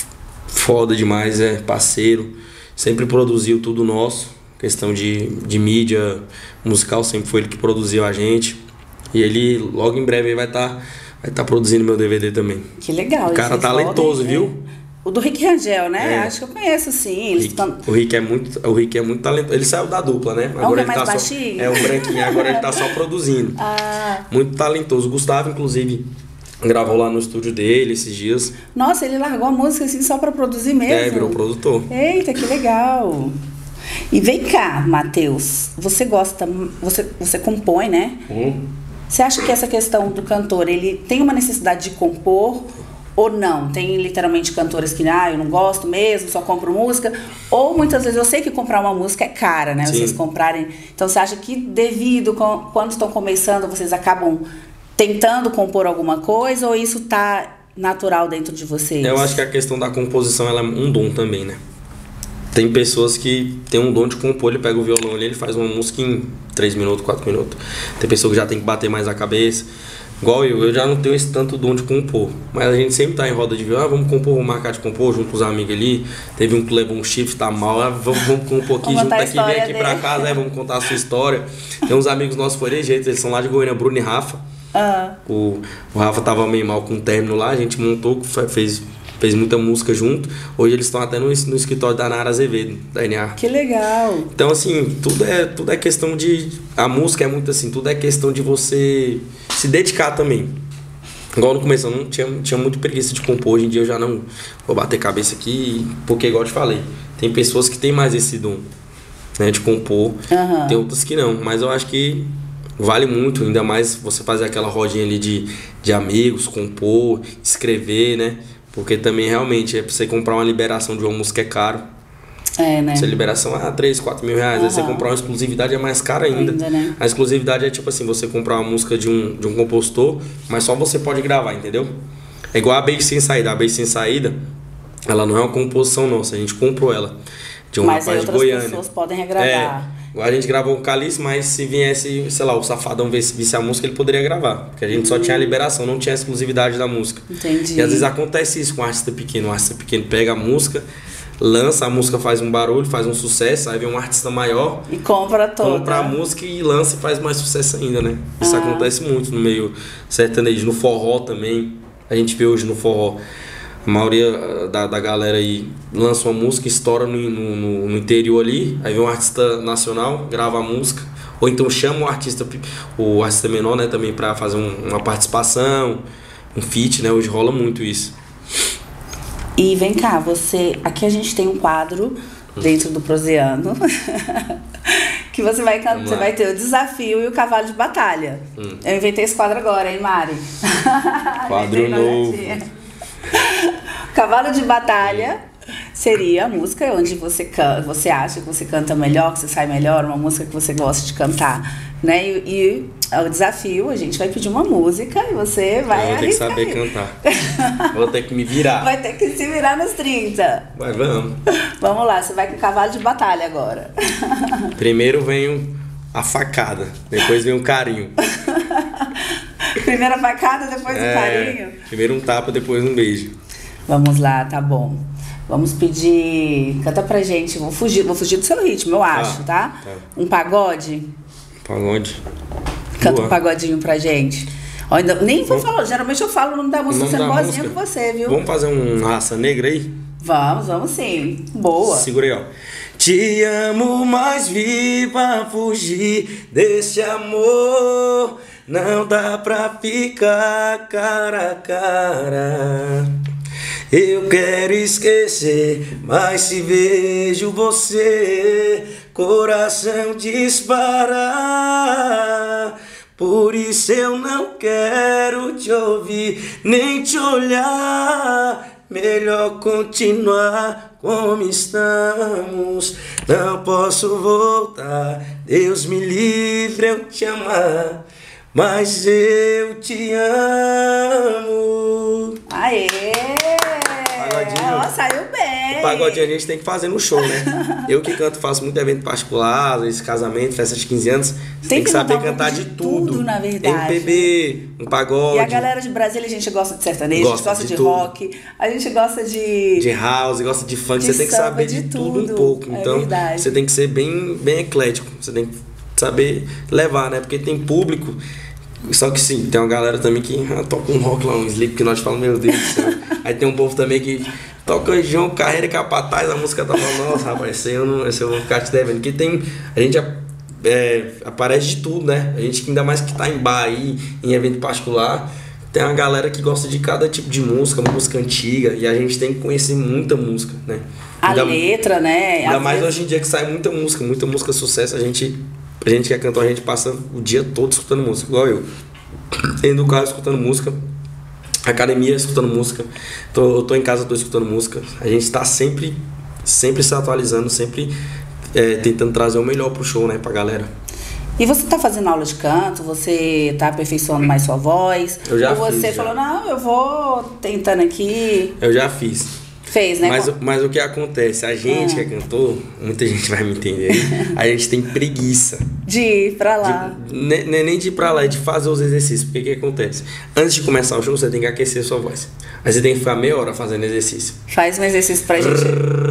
foda demais, é parceiro. Sempre produziu tudo nosso. Questão de mídia musical, sempre foi ele que produziu a gente. E ele logo em breve vai estar produzindo meu DVD também. Que legal. O cara talentoso, viu? O do Rick Rangel, né? Acho que eu conheço, sim. O Rick é muito talentoso. Ele saiu da dupla, né? Agora ele mais tá baixinho? o branquinho, agora ele tá só produzindo. Muito talentoso. O Gustavo, inclusive, gravou lá no estúdio dele esses dias. Nossa, ele largou a música assim só pra produzir mesmo? Virou produtor. Eita, que legal. E vem cá, Matheus, você gosta, você compõe, né? Você acha que essa questão do cantor, ele tem uma necessidade de compor ou não? Tem literalmente cantores que, eu não gosto mesmo, só compro música. Ou muitas vezes, eu sei que comprar uma música é cara, né? Sim. Vocês comprarem. Então você acha que quando estão começando, vocês acabam tentando compor alguma coisa ou isso tá natural dentro de vocês? Eu acho que a questão da composição ela é um dom também, né? Tem pessoas que tem um dom de compor, ele pega o violão ali, ele faz uma música em 3 minutos, 4 minutos. Tem pessoa que já tem que bater mais a cabeça. Igual eu já não tenho esse tanto dom de compor. Mas a gente sempre tá em roda de violão, vamos compor, vamos marcar de compor junto com os amigos ali. Teve um que levou um chifre, tá mal, vamos compor aqui, junto aqui, vem aqui pra casa, vamos contar a sua história. Tem uns amigos nossos foi de jeito, eles são lá de Goiânia, Bruno e Rafa. O Rafa tava meio mal com o término lá, a gente montou, fez muita música junto. Hoje eles estão até no escritório da Nara Azevedo, da NA. Que legal! Então, assim, tudo é questão de... A música é muito assim, tudo é questão de você se dedicar também. Igual no começo, eu não tinha muito preguiça de compor. Hoje em dia eu já não vou bater cabeça aqui, porque igual eu te falei, tem pessoas que têm mais esse dom, né, de compor. Tem outras que não, mas eu acho que vale muito, ainda mais você fazer aquela rodinha ali de amigos, compor, escrever, né? Porque também realmente pra você comprar uma liberação de uma música é caro. Né? Essa liberação 3, 4 mil reais. Aí você comprar uma exclusividade é mais cara ainda. Né? A exclusividade é tipo assim, você comprar uma música de um compositor, mas só você pode gravar, entendeu? É igual a Beijo Sem Saída. A Beijo Sem Saída, ela não é uma composição nossa, a gente comprou ela de um rapaz de Goiânia. Mas pessoas podem regravar. A gente gravou o Calice, mas se viesse, sei lá, o Safadão visse a música, ele poderia gravar. Porque a gente só tinha a liberação, não tinha a exclusividade da música. Entendi. E às vezes acontece isso com um artista pequeno. Um artista pequeno pega a música, lança, a música faz um barulho, faz um sucesso, aí vem um artista maior e compra toda. Compra a música e lança e faz mais sucesso ainda, né? Isso acontece muito no meio sertanejo, no forró também. A gente vê hoje no forró, a maioria da galera aí lança uma música, estoura no interior ali, aí vem um artista nacional, grava a música, ou então chama o artista menor, né, também pra fazer uma participação, um feat, né? Hoje rola muito isso. E vem cá, aqui a gente tem um quadro dentro do Proseando que você vai ter o desafio e o cavalo de batalha. Eu inventei esse quadro agora, hein, Mari? Quadro novo. Cavalo de batalha seria a música onde você acha que você canta melhor, que você sai melhor, uma música que você gosta de cantar, né? E o desafio, a gente vai pedir uma música e você vai arriscar. Vou ter que saber cantar. Vou ter que me virar. Vai ter que se virar nos 30. Mas vamos. Vamos lá, você vai com o cavalo de batalha agora. Primeiro vem a facada, depois vem o carinho. Primeiro a facada, depois o carinho? Primeiro um tapa, depois um beijo. Vamos lá, tá bom. Vamos pedir... Canta pra gente. Vou fugir do seu ritmo, eu acho, tá? Um pagode? Pagode. Canta um pagodinho pra gente. Ainda, nem vou falar, geralmente eu falo o nome da música, O nome sendo da boazinha música? com você, viu? Vamos fazer um Raça Negra aí? Vamos sim. Boa. Segura aí, ó. Te amo, mas viva fugir desse amor. Não dá pra ficar cara a cara. Eu quero esquecer, mas se vejo você, coração dispara. Por isso eu não quero te ouvir, nem te olhar. Melhor continuar como estamos. Não posso voltar, Deus me livre eu te amar, mas eu te amo. Aê! Pagodinho. Ó, saiu bem. O pagodinho a gente tem que fazer no show, né? Eu que canto, faço muito evento particular, às vezes casamento, festa de 15 anos. Você tem que saber cantar de tudo. Na verdade. MPB, um pagode. E a galera de Brasília, a gente gosta de sertanejo, a gente gosta de rock, a gente gosta de house, gosta de funk, de você tem que samba, saber de de tudo um tudo. pouco. É Então, verdade. você tem que ser bem eclético. Você tem que saber levar, né? Porque tem público. Só que sim, tem uma galera também que toca um rock lá, um Slipknot, fala, meu Deus do céu. Aí tem um povo também que toca João Carreira Capataz, a música tá falando, nossa, rapaz, esse eu vou ficar te devendo. Porque tem, a gente aparece de tudo, né? A gente que ainda mais que tá em bar aí, em evento particular, tem uma galera que gosta de cada tipo de música antiga, e a gente tem que conhecer muita música, né? letra, né? Ainda Às mais vezes- hoje em dia que sai muita música sucesso, a gente que é cantor, a gente passa o dia todo escutando música, igual eu. Dentro do carro escutando música, academia escutando música, eu tô em casa, tô escutando música. A gente tá sempre se atualizando, sempre tentando trazer o melhor pro show, né, pra galera. E você tá fazendo aula de canto? Você tá aperfeiçoando mais sua voz? Eu já Ou você fiz, já. falou, não, eu vou tentando aqui. Eu já fiz. Fez, né? Mas o que acontece? A gente que é cantor, muita gente vai me entender aí, a gente tem preguiça. De ir pra lá. Nem de ir pra lá, é de fazer os exercícios. Porque o que acontece? Antes de começar o show, você tem que aquecer sua voz. Aí você tem que ficar meia hora fazendo exercício. Faz um exercício pra gente.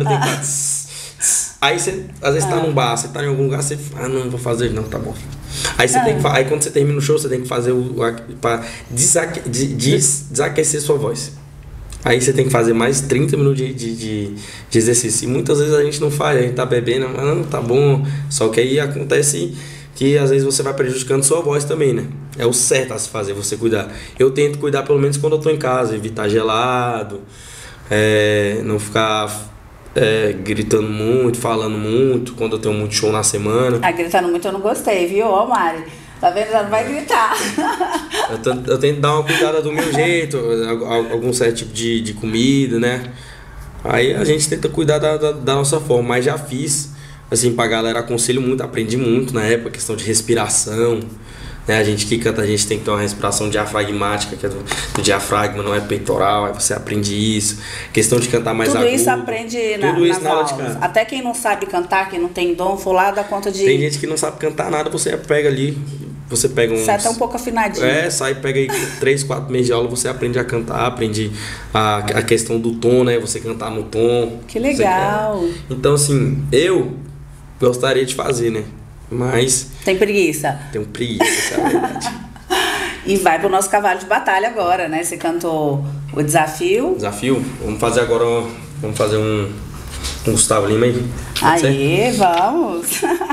Aí você, às vezes, tá num bar, você tá em algum lugar, você fala, não vou fazer, não, tá bom. Aí você tem que, aí quando você termina o show, você tem que fazer pra desaquecer sua voz. Aí você tem que fazer mais 30 minutos de exercício. E muitas vezes a gente não faz, a gente tá bebendo, não, tá bom. Só que aí acontece que às vezes você vai prejudicando sua voz também, né? É o certo a se fazer, você cuidar. Eu tento cuidar pelo menos quando eu tô em casa, evitar gelado, não ficar gritando muito, falando muito, quando eu tenho muito show na semana. Gritando muito eu não gostei, viu? Ó, Mari. Tá vendo? Já não vai gritar. Eu tento dar uma cuidada do meu jeito, algum certo tipo de comida, né? Aí a gente tenta cuidar da nossa forma, mas já fiz, assim, pra galera, aconselho muito, aprendi muito na época, questão de respiração, né? A gente que canta, a gente tem que ter uma respiração diafragmática, que é do diafragma, não é peitoral, aí você aprende isso. Questão de cantar mais Tudo agudo. isso aprende Tudo isso nas na aula de aulas. canto. Até quem não sabe cantar, quem não tem dom, for lá dá conta de... Tem gente que não sabe cantar nada, você pega ali, você pega uns... Sai até um pouco afinadinho. Sai, pega aí 3, 4 meses de aula, você aprende a cantar, aprende a questão do tom, né? Você cantar no tom. Que legal. Então, assim, eu gostaria de fazer, né? Mas Tem preguiça. tenho preguiça, essa é a verdade. E vai pro nosso cavalo de batalha agora, né? Você cantou o desafio. Desafio? Vamos fazer agora, vamos fazer um Gustavo Lima aí. Pode ser? Aí, vamos.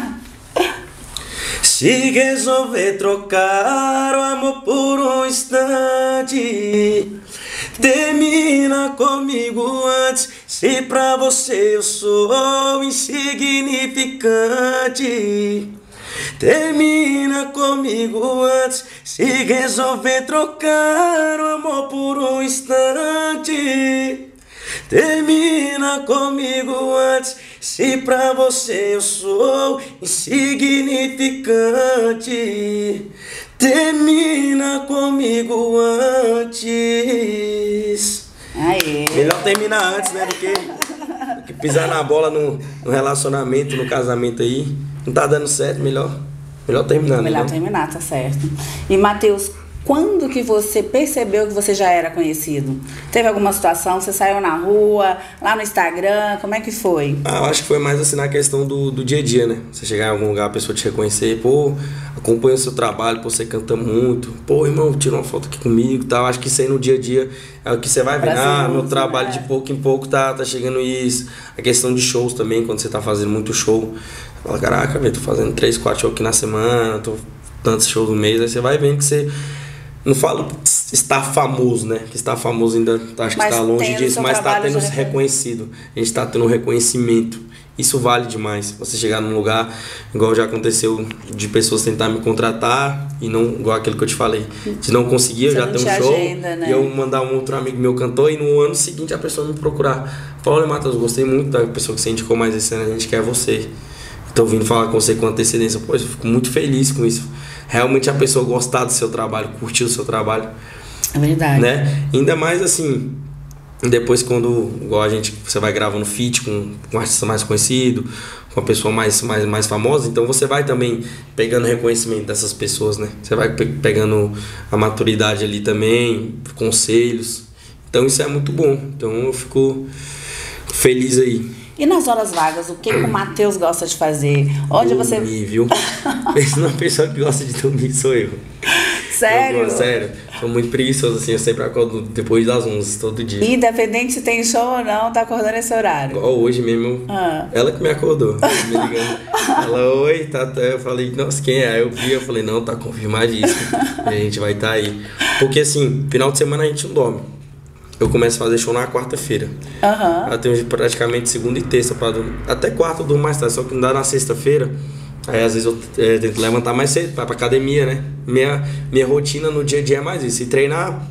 Se resolver trocar o amor por um instante, termina comigo antes. Se pra você eu sou insignificante, termina comigo antes. Se resolver trocar o amor por um instante, termina comigo antes. Se pra você eu sou insignificante, termina comigo antes. Aê. Melhor terminar antes, né? Do que pisar na bola no relacionamento, no casamento aí. Não tá dando certo, melhor terminar, né? Melhor terminar, tá certo. E, Matheus, Quando que você percebeu que você já era conhecido? Teve alguma situação? Você saiu na rua, lá no Instagram? Como é que foi? Eu acho que foi mais assim na questão do dia a dia, né? Você chegar em algum lugar, a pessoa te reconhecer, pô, acompanha o seu trabalho, pô, você canta muito, pô, irmão, tira uma foto aqui comigo e tal. Acho que isso aí no dia a dia é o que você vai ver. Meu trabalho de pouco em pouco tá chegando isso. A questão de shows também, quando você tá fazendo muito show. Você fala, caraca, velho, tô fazendo 3, 4 shows aqui na semana, tô tantos shows no mês, aí você vai vendo que você... Não falo estar famoso, né? Que estar famoso ainda acho que está longe disso, mas está tendo reconhecido. A gente está tendo um reconhecimento. Isso vale demais. Você chegar num lugar, igual já aconteceu, de pessoas tentar me contratar e não, igual aquilo que eu te falei, de não conseguir, eu já tenho um show, agenda, né? E eu mandar um outro amigo meu cantor e no ano seguinte a pessoa me procurar. Fala, olha, Matheus, gostei muito da pessoa que você indicou mais esse ano, a gente quer você. Estou vindo falar com você com antecedência. Pô, eu fico muito feliz com isso. Realmente a pessoa gostar do seu trabalho, curtir o seu trabalho. É verdade. Né? Ainda mais assim, depois quando igual você vai gravando feat com um artista mais conhecido, com uma pessoa mais famosa, então você vai também pegando reconhecimento dessas pessoas, né? Você vai pegando a maturidade ali também, conselhos. Então isso é muito bom. Então eu fico feliz aí. E nas horas vagas, o que o Matheus gosta de fazer? Onde dormir, você... viu? Uma pessoa que gosta de dormir sou eu. Sério? Sério. Sou muito preguiçoso, assim, eu sempre acordo depois das 11, todo dia. Independente se tem show ou não, tá acordando esse horário? Igual hoje mesmo, ela que me acordou, me ligando. Ela, oi, tá, eu falei, nossa, quem é? Aí eu vi, eu falei, não, tá confirmadíssimo. A gente vai estar aí. Porque assim, final de semana a gente não dorme. Eu começo a fazer show na quarta-feira. Eu tenho praticamente segunda e terça pra dormir. Até quarta eu durmo mais tarde, só que não dá na sexta-feira. Aí às vezes eu tento levantar mais cedo pra academia, né? Minha rotina no dia a dia é mais isso. E treinar,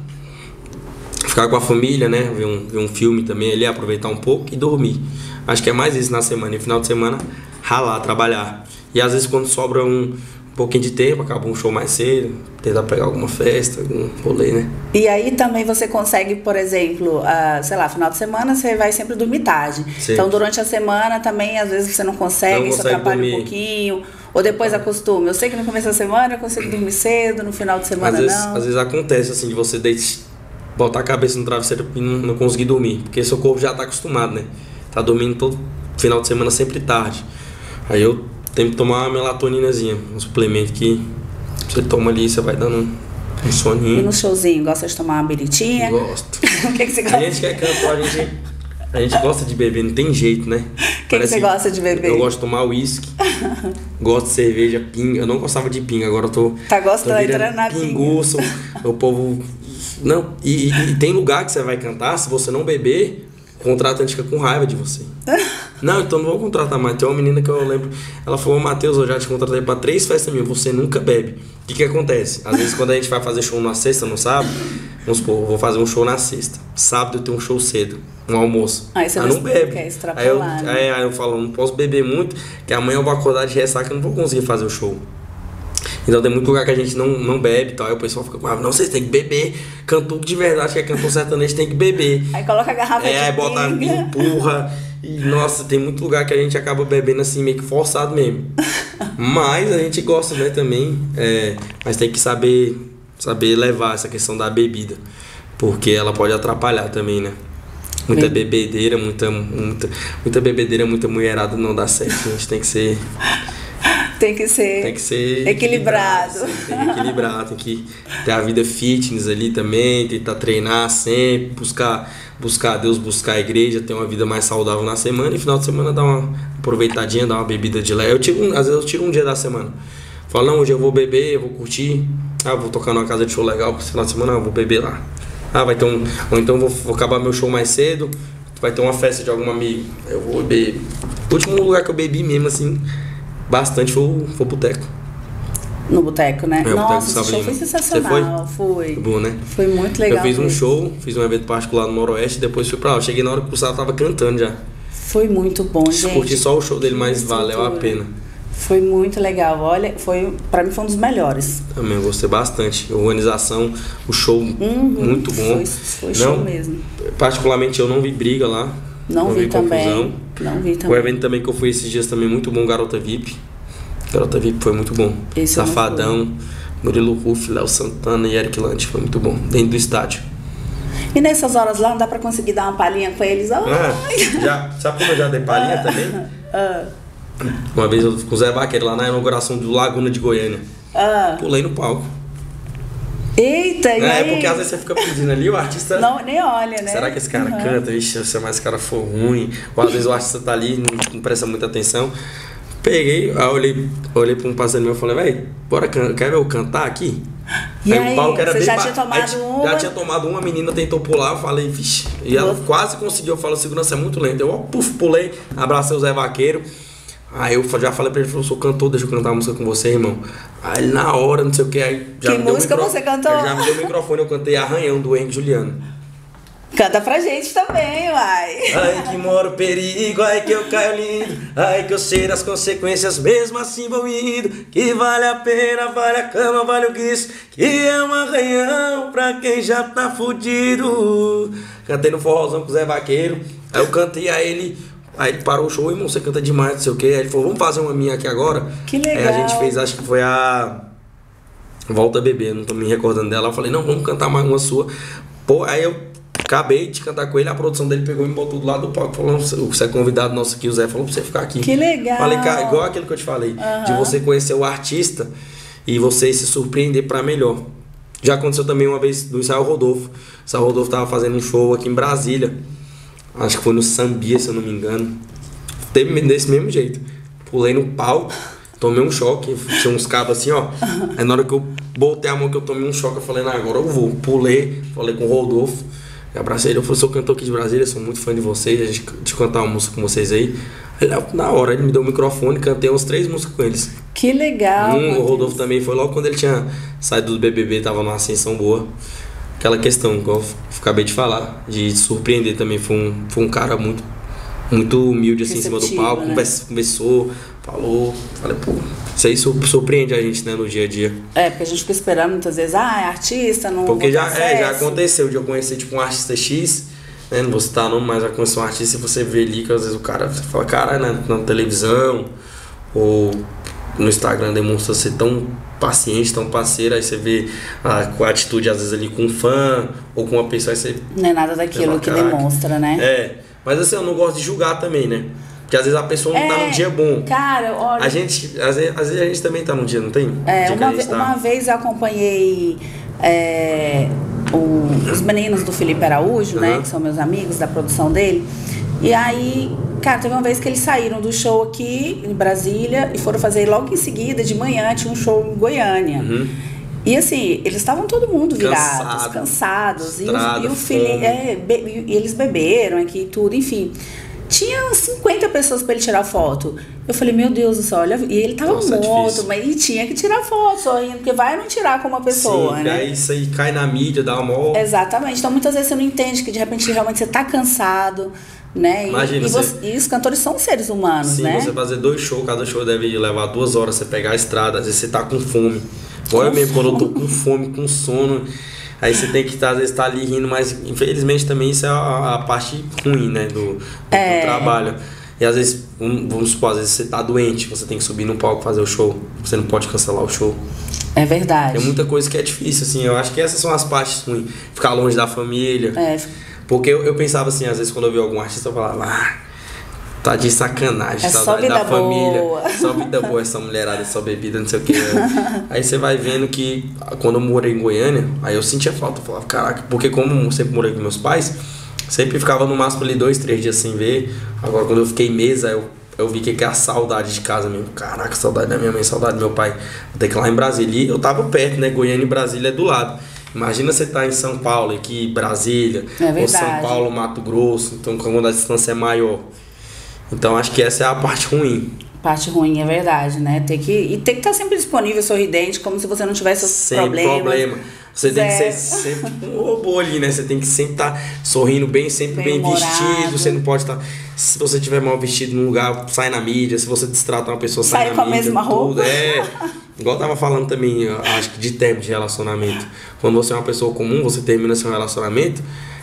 ficar com a família, né? Ver um filme também ali, aproveitar um pouco e dormir. Acho que é mais isso na semana. E final de semana, ralar, trabalhar. E às vezes quando sobra um pouquinho de tempo, acaba um show mais cedo, tentar pegar alguma festa, algum rolê, né? E aí também você consegue, por exemplo, sei lá, final de semana você vai sempre dormir tarde. Sim. Então durante a semana também às vezes você não consegue, isso atrapalha um pouquinho, ou depois acostuma. Eu sei que no começo da semana eu consigo dormir cedo, no final de semana não. Às vezes acontece assim, de você botar a cabeça no travesseiro e não conseguir dormir, porque seu corpo já tá acostumado, né? Tá dormindo todo final de semana sempre tarde. Aí eu tenho que tomar uma melatoninazinha, um suplemento que você toma ali, você vai dando um soninho. E no showzinho, gosta de tomar uma biritinha? Gosto. O que você gosta? A gente que é cantor, a gente gosta de beber, não tem jeito, né? O que você gosta de beber? Eu gosto de tomar uísque, gosto de cerveja, pinga. Eu não gostava de pinga, agora eu tô... Tá gostando, entrando na pinguço, o povo... Não, e tem lugar que você vai cantar, se você não beber, o contratante fica com raiva de você. Não, então não vou contratar mais. Tem uma menina que eu lembro, ela falou, Matheus, eu já te contratei pra 3 festas minhas, você nunca bebe. O que acontece? Às vezes quando a gente vai fazer show na sexta, no sábado, vamos supor, eu vou fazer um show na sexta. Sábado eu tenho um show cedo, um almoço. Aí você não bebe. Quer extrapolar, aí eu falo, não posso beber muito, que amanhã eu vou acordar de ressaca e não vou conseguir fazer o show. Então tem muito lugar que a gente não bebe e tal. Aí o pessoal fica com não, vocês têm que beber. Cantor de verdade, que é cantor sertanejo, tem que beber. Aí coloca a garrafa de aí bota, empurra. E nossa, tem muito lugar que a gente acaba bebendo assim, meio que forçado mesmo. Mas a gente gosta, né, também. Mas tem que saber levar essa questão da bebida. Porque ela pode atrapalhar também, né? Muita bebedeira, muita bebedeira, muita mulherada não dá certo. A gente tem que ser... Tem que ser equilibrado. Tem que equilibrar, tem que ter a vida fitness ali também, tentar treinar sempre, buscar Deus, buscar a igreja, ter uma vida mais saudável na semana e final de semana dar uma aproveitadinha, dar uma bebida de leve. Às vezes eu tiro um dia da semana. Falo, não, hoje eu vou beber, eu vou curtir, vou tocar numa casa de show legal, porque final de semana eu vou beber lá. Vai ter ou então vou acabar meu show mais cedo, vai ter uma festa de algum amigo, eu vou beber. O último lugar que eu bebi mesmo, assim, bastante foi o boteco. No boteco, né? Nossa, esse show foi sensacional. Foi bom, né? Foi muito legal. Eu fiz um show, fiz um evento particular no Noroeste, depois fui pra lá. Eu cheguei na hora que o Gustavo tava cantando já. Foi muito bom, gente. Curti só o show dele, mas valeu a pena. Foi muito legal. Olha, pra mim foi um dos melhores. Também eu gostei bastante. A organização, o show, muito bom. Foi show mesmo. Particularmente eu não vi briga lá. Não vi também. O evento também que eu fui esses dias também muito bom, Garota VIP. Garota VIP foi muito bom. Esse Safadão, Murilo Ruff, Léo Santana e Eric Lante, foi muito bom, dentro do estádio. E nessas horas lá não dá pra conseguir dar uma palhinha com eles? Sabe como eu já dei palhinha também? Uma vez eu fui com o Zé Vaqueiro lá na inauguração do Laguna de Goiânia. Pulei no palco. Eita, e aí? Porque às vezes você fica pedindo ali, o artista... Não, nem olha, né? Será que esse cara canta? Ixi, se mais esse cara for ruim. Ou às vezes o artista tá ali, não presta muita atenção. Peguei, aí olhei pra um parceiro meu e falei, velho, quer ver eu cantar aqui? E aí, o palco era você bem já tinha tomado uma? Já tinha tomado uma, a menina tentou pular, eu falei, vixe. E ela quase conseguiu, eu falo, segurança é muito lenta. Eu, pulei, abracei o Zé Vaqueiro. Aí eu já falei pra ele, eu sou cantor, deixa eu cantar uma música com você, irmão. Aí ele na hora, não sei o que, aí já que me deu música você cantou? Já me deu o microfone, eu cantei Arranhão, do Henrique Juliano. Canta pra gente também, uai. Ai que mora o perigo, ai que eu caio lindo, ai que eu sei das consequências, mesmo assim vou indo. Que vale a pena, vale a cama, vale o guiço, que é um arranhão pra quem já tá fudido. Cantei no forrozão com o Zé Vaqueiro, aí eu cantei a ele. Aí ele parou o show, irmão, você canta demais, não sei o que. Aí ele falou, vamos fazer uma minha aqui agora. Que legal. Aí a gente fez, acho que foi a Volta Bebê, não tô me recordando dela. Eu falei, não, vamos cantar mais uma sua. Pô, aí eu acabei de cantar com ele, a produção dele pegou e me botou do lado do palco. Falou, você é convidado nosso aqui, o Zé falou pra você ficar aqui. Que legal. Falei, cara, igual aquilo que eu te falei, de você conhecer o artista e você se surpreender pra melhor. Já aconteceu também uma vez do Israel Rodolfo. O Israel Rodolfo tava fazendo um show aqui em Brasília. Acho que foi no Sambia, se eu não me engano. Teve desse mesmo jeito. Pulei no palco, tomei um choque. Tinha uns cabos assim, ó. Aí na hora que eu botei a mão que eu tomei um choque, eu falei, não, agora eu vou. Pulei, falei com o Rodolfo. Abracei ele, eu falei, sou cantor aqui de Brasília, sou muito fã de vocês, a gente cantar uma música com vocês aí. Aí, na hora, ele me deu o microfone, cantei umas 3 músicas com eles. Que legal. O Rodolfo também foi logo quando ele tinha saído do BBB, tava numa ascensão boa. Aquela questão que eu acabei de falar, de surpreender também, foi um cara muito humilde assim em cima do palco, né? Conversou, falou, falei, pô, isso aí surpreende a gente, né, no dia a dia. Porque a gente fica esperando muitas vezes, é artista, não. Porque já aconteceu de eu conhecer tipo um artista X, né, não vou citar nome, mas já conheci um artista e você vê ali que às vezes o cara fala, cara, né, na televisão ou no Instagram demonstra ser tão paciente, tão parceiro, aí você vê a atitude às vezes ali com um fã ou com uma pessoa, aí você... Não é nada daquilo que demonstra, né? Mas assim, eu não gosto de julgar também, né? Porque às vezes a pessoa não tá num dia bom. Cara, olha... Às vezes a gente também tá num dia, não tem? Uma vez eu acompanhei os meninos do Felipe Araújo, né? Que são meus amigos da produção dele. E aí, cara, teve uma vez que eles saíram do show aqui em Brasília e foram fazer logo em seguida, de manhã, tinha um show em Goiânia. E assim, eles estavam todo mundo virados, cansados. Estrada, e o Felipe, e eles beberam aqui e tudo, enfim. Tinha 50 pessoas pra ele tirar foto. Eu falei, meu Deus do céu, olha. E ele tava morto, mas ele tinha que tirar foto, sorrindo, porque vai não tirar com uma pessoa, né? Aí isso aí cai na mídia, dá uma mó... Exatamente. Então muitas vezes você não entende que de repente realmente você tá cansado, né? Imagina, e os cantores são seres humanos, né? Sim, você fazer 2 shows, cada show deve levar 2 horas, você pegar a estrada, às vezes você tá com fome. Olha mesmo, quando eu tô com fome, com sono, aí você tem que às vezes estar ali rindo, mas infelizmente também isso é a parte ruim, né, do trabalho. E às vezes, vamos supor, às vezes você tá doente, você tem que subir no palco fazer o show, você não pode cancelar o show. É verdade. Tem muita coisa que é difícil, assim, eu acho que essas são as partes ruins, ficar longe da família. Porque eu pensava assim, às vezes quando eu via algum artista, eu falava, tá de sacanagem, saudade da família, só vida boa, essa mulherada, só bebida, não sei o que. Aí você vai vendo que quando eu morei em Goiânia, aí eu sentia falta, eu falava, caraca, porque como eu sempre morei com meus pais, sempre ficava no máximo ali 2, 3 dias sem ver. Agora quando eu fiquei mesa, eu vi que é a saudade de casa mesmo. Caraca, saudade da minha mãe, saudade do meu pai. Até que lá em Brasília, eu tava perto, né, Goiânia e Brasília é do lado. Imagina você tá em São Paulo, aqui Brasília, ou São Paulo, Mato Grosso, então quando a distância é maior. Então acho que essa é a parte ruim. Parte ruim, é verdade, né? Tem que estar sempre disponível, sorridente, como se você não tivesse os problemas. Sem problema. Você tem que ser sempre tipo um robô ali, né? Você tem que sempre estar sorrindo bem, sempre bem vestido. Você não pode estar... Se você estiver mal vestido num lugar, sai na mídia. Se você destrata uma pessoa, sai na mídia. Sai com a mesma roupa. Igual eu tava falando também, acho que de termo de relacionamento. Quando você é uma pessoa comum, você termina seu relacionamento...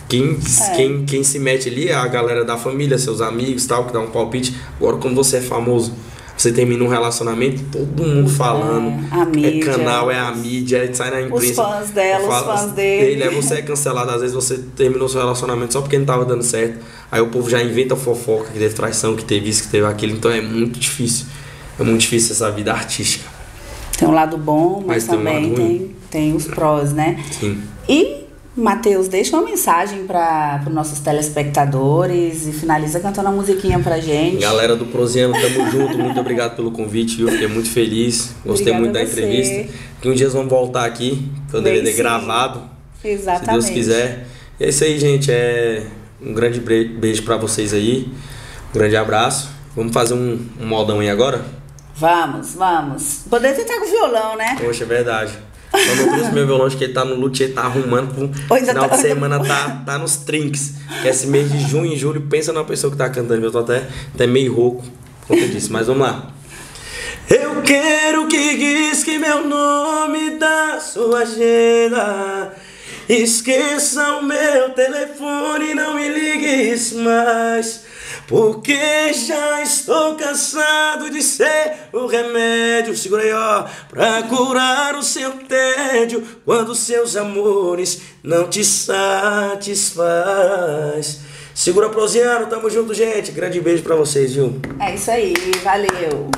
Quem se mete ali é a galera da família, seus amigos, tal, que dá um palpite. Agora, quando você é famoso, você termina um relacionamento, todo mundo falando. A mídia, canal, é a mídia, sai na imprensa. Os fãs dela, os fãs dele. Você é cancelado, às vezes você terminou seu relacionamento só porque não tava dando certo. Aí o povo já inventa fofoca, que teve traição, que teve isso, que teve aquilo. Então é muito difícil. É muito difícil essa vida artística. Tem um lado bom, mas também tem os prós, né? Sim. E, Matheus, deixa uma mensagem para os nossos telespectadores e finaliza cantando uma musiquinha pra gente. Galera do Prosiano, tamo junto. Muito obrigado pelo convite, viu? Fiquei muito feliz. Gostei muito da entrevista. Que um dia vamos voltar aqui, com o DVD gravado. Exatamente. Se Deus quiser. E é isso aí, gente. Um grande beijo pra vocês aí. Um grande abraço. Vamos fazer um modão aí agora? Vamos. Poder tentar com o violão, né? Poxa, é verdade. Quando eu trouxe meu violão, acho que ele tá no lute, ele tá arrumando pro final de semana, tá nos trinques. Que esse mês de junho e julho, pensa numa pessoa que tá cantando, eu tô até meio rouco, como eu disse, mas vamos lá. Eu quero que risque meu nome da sua agenda. Esqueça o meu telefone, não me ligues mais. Porque já estou cansado de ser o remédio, segura aí, ó, pra curar o seu tédio, quando seus amores não te satisfaz. Segura, Prosiano, tamo junto, gente. Grande beijo pra vocês, viu? É isso aí, valeu.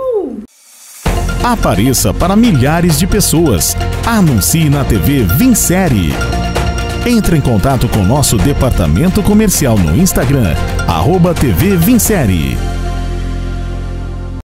Apareça para milhares de pessoas. Anuncie na TV Vinsérie. Entre em contato com nosso departamento comercial no Instagram, @TV Vinsérie.